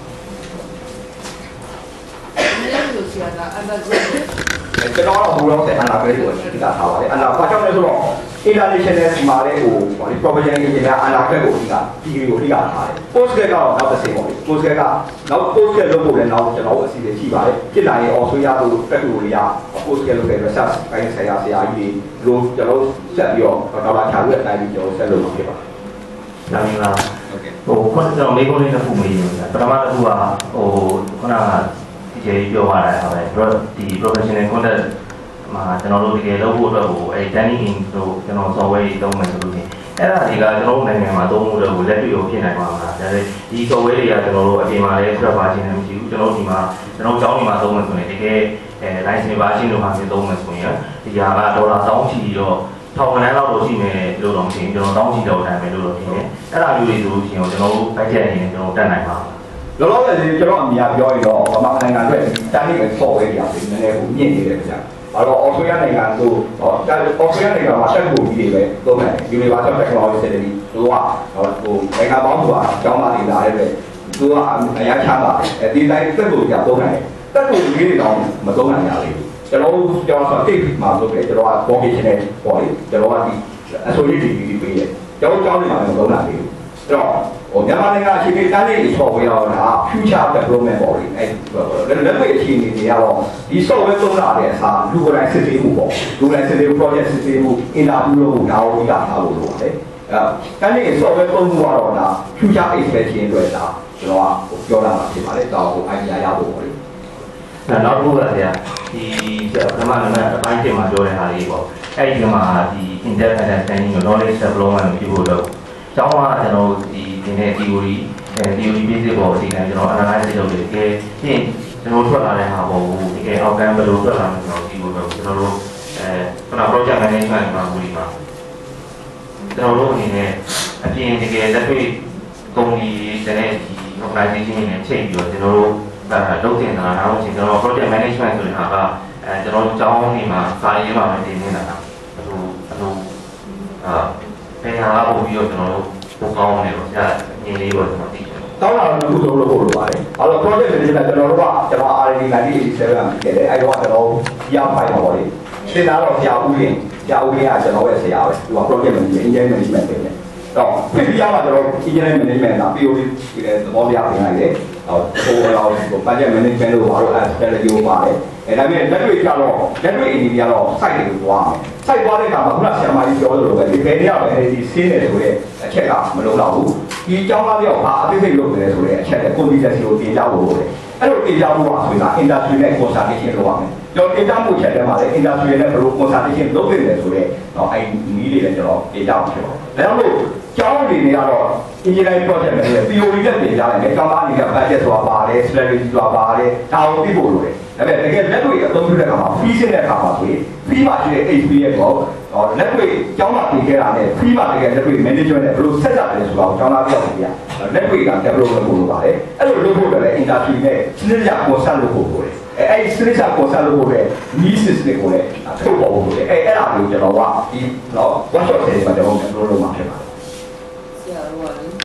လို့ဆရာကအန်ဒါဇ်ကျွန်တော်တော့ဘူတော့ဆက်အနာကလေးကိုအဓိကထားပါတယ်အနာဘာကြောင့်လဲဆိုတော့ international မှာလည်းဟို professional engineer အနာကလေးကိုအဓိကဒီကိုအဓိကထားတယ် post grad ကတော့နောက်တစ်ဆင့်ပေါ့လေ post grad ကနောက် post grad လုပ်ဖို့လည်းနောက်ကျွန်တော်အစီအစဉ်ရှိပါတယ်ဖြစ်လာရင် Australia တို့ factory တွေက post grad လုပ်တဲ့ research ပိုင်းဆိုင်ရာဆရာကြီးတွေလို့ကျွန်တော်ဆက်ပြီးတော့ဒေါက်တာချာလို့အတိုင်းပြီးကျွန်တော်ဆက်လုပ်မှာဖြစ်ပါတယ်။ဒါမျိုးလား။ဟုတ်ကဲ့။ဟိုခုနကကျွန်တော်မေးခွန်းလေးတစ်ခုမေးနေတာပထမတစ်ခုကဟိုခုနကဒီပြောရတာပဲဒီ professional content မှာကျွန်တော်တို့တကယ်လုပ်ဖို့အတွက်ကိုအဲ Danny in တို့ကျွန်တော် software သုံးမယ်ဆိုလို့ရှိရင်အဲ့ဒါတွေကကျွန်တော်တို့နိုင်ငံမှာသုံးမှုတွေကိုလက်တွေ့ရောဖြစ်နိုင်ပါမလားဒါပေမဲ့ဒီ software တွေကကျွန်တော်တို့အပြင်မှာလည်း server version နဲ့မရှိဘူးကျွန်တော်တို့ဒီမှာကျွန်တော်ကျောင်းဒီမှာသုံးမယ်ဆိုရင်တကယ် license version တို့မှာမျိုးသုံးမယ်ဆိုရင်ဒီဟာကဒေါ်လာ1000ချီတော့ထောင်ကနန်းလောက်တော့ရှိမယ်လို့တော့မသိဘူးကျွန်တော်1000ချီတော့နိုင်မယ်လို့တော့ထင်တယ်အဲ့ဒါမျိုးတွေဆိုလို့ရှိရင်ကျွန်တော်တို့ budget အနေနဲ့ကျွန်တော်တက်နိုင်ပါလောလောဆယ်ကျွန်တော်အများပြောရင်တော့ဗမာနိုင်ငံအတွက်တားနေတဲ့ software တွေအပြင်နည်းနည်းကိုမြင့်နေတယ်ဗျာ။ဘာလို့ Australia နိုင်ငံတို့ Australia နိုင်ငံမှာတက်ဖို့ကြီးတွေပဲသုံးတယ် Universal Technology Center တို့ကဟိုနိုင်ငံပေါင်းစုကကျောင်းသားတွေလာတဲ့အတွက်သူကအများချမ်းပါတယ်။ဒီတိုင်းတက်ဖို့ကြာသုံးတယ်။တက်ဖို့ကြီးတွေတော့မသုံးနိုင်ရဘူး။ကျွန်တော်ဆိုတိတ်မှာလုပ်တယ်ကျွန်တော်က vocational ပေါ့လေကျွန်တော်ကဒီအစိုးရဒီပေးတယ်။ကျောင်းတွေမှာမသုံးနိုင်ဘူး။အဲ့တော့မြန်မာနိုင်ငံအခြေအနေတိုင်းလေးဆော့ဝဲတော့ဒါ future development ပေါ့လေအဲ့လက်တွေ့အခြေအနေတွေကတော့ဒီ software သုံးလာတဲ့အစားလူကိုယ်တိုင်စစ်ဆေးမှုပေါ့လူကိုယ်တိုင်စစ်ဆေး project စစ်ဆေးမှု interview လုပ်ဖို့ဒါကိုအဓိကထားဖို့လိုပါတယ်တိုင်းလေး software သုံးမှုကတော့ဒါ future expansion အတွက်ဒါကျွန်တော်ကပြောလာမှာဖြစ်ပါတယ်ဒါကို idea ရဖို့ပေါ့လေနောက်တစ်ခုကဆရာဒီပထမနံပါတ်အပိုင်း1မှာပြောတဲ့ဟာလေးပေါ့အဲ့ဒီမှာဒီ in-depth understanding knowledge development ကိုပြုဖို့တော့ကျောင်းကကျွန်တော်ဒီနေ့ theory basic ပေါ်အခြေခံကျွန်တော် analyze လုပ်တယ်တကယ်ရှင်းကျွန်တော်ထွက်လာတဲ့ဟာပေါ့တကယ် outcome ဘယ်လိုထွက်လာမလဲကျွန်တော်ဒီလိုတော့ကျွန်တော်တို့ခုန project management မှာဘူးဒီမှာကျွန်တော်တို့အနေနဲ့အပြင်တကယ်လက်တွေ့ကုမ္ပဏီတဲ့ဒီ organization နဲ့ချိန်ပြီးတော့ကျွန်တော်တို့လုပ်တင်တာနောက်ချင်းကျွန်တော် project management ဆိုတဲ့ဟာကကျွန်တော်ကျောင်းနေမှာစာရေးမှာတင်နေတာဘယ်ဟာပုံပြီးတော့ကျွန်တော်တို့ပုံကောင်းနေတော့ဆရာညီလေးတော့ကျွန်တော်သိတယ်တောင်းလာတော့အခုဆုံးလို့ပို့လို့ပါတယ်။အဲ့တော့ project management ကျွန်တော်တို့ကကျွန်တော် R&D 97ခဲ့တယ်။အဲ့တော့ကျွန်တော်ရဖိုင်ပါလေ။သင်တာတော့ဆရာဦးရင်ကကျွန်တော်ရဲ့ဆရာပဲ။သူက project management engineering management ပဲ။တော့ဖြစ်ပြီးရမှာကျွန်တော် engineering management က POD ဒီတဲ့သဘောတရားပြင်လိုက်တယ်။ဟိုbudget management လို့ဘာလို့အဲ့ strategy ကိုပါတယ်။အဲ့ဒါပေမဲ့လက်တွေ့ကြတော့လက်တွေ့ engineer ကတော့ site တွေကိုသွားမယ်။ site သွားတဲ့အခါမှာခုနဆရာမကြီးပြောသလိုပဲဒီဘယ်နေရာပဲဒီစင်းတယ်ဆိုတဲ့အချက်ကမလုံးတော့ဘူး။ဒီကျောင်းသားပြောဘာအသေးစိတ်လုပ်နေလဲဆိုတဲ့အချက်နဲ့ competency ကိုတင်ကြဖို့လိုတယ်။အဲ့လိုတင်ကြဖို့ဆိုတာ industry နဲ့ consultation လုပ်ရမယ်။ကျွန်တော်တင်ကြမှုချက်ထဲမှာလည်း industry နဲ့ဘယ်လို consultation လုပ်နေလဲဆိုတဲ့တော့အဲ့ဒီနည်းတွေလည်းကျွန်တော်တင်ကြအောင်ဖြစ်ပါတယ်။ဒါကြောင့်မို့ကျောင်းတွေကတော့ engineering project နဲ့ theory နဲ့တင်ကြတယ်။ကျောင်းသားတွေက budget ဆိုတာပါတယ် strategy ဆိုတာပါတယ်ဒါကိုသိဖို့လိုတယ်။ဒါပေမဲ့တကယ်လက်တွေ့အသုံးပြုတဲ့အခါမှာ fee တဲ့အခါမှာဆိုရင် fee မှာရှိတဲ့ experience ကိုလက်တွေ့ကျောင်းမှာတင်ခဲ့တာနဲ့ fee မှာတကယ်လက်တွေ့ management နဲ့ဘယ်လိုဆက်ကြတယ်ဆိုတာကိုကျောင်းသားပြောပြရလက်တွေ့က development လုပ်လို့ပါတယ်အဲ့လိုလုပ်ဖို့လည်း industry နဲ့စနစ်တကျ consult လုပ်ဖို့လိုတယ်အဲ့ဒီစနစ်တကျ consult လုပ်ဖို့လည်း need system ကိုလည်းထုတ်ပေါ်ဖို့လိုတယ်အဲ့ဒါကိုကျွန်တော်ကဒီworkshop တွေမှာကျွန်တော်တို့လုပ်မှာဖြစ်ပါတယ်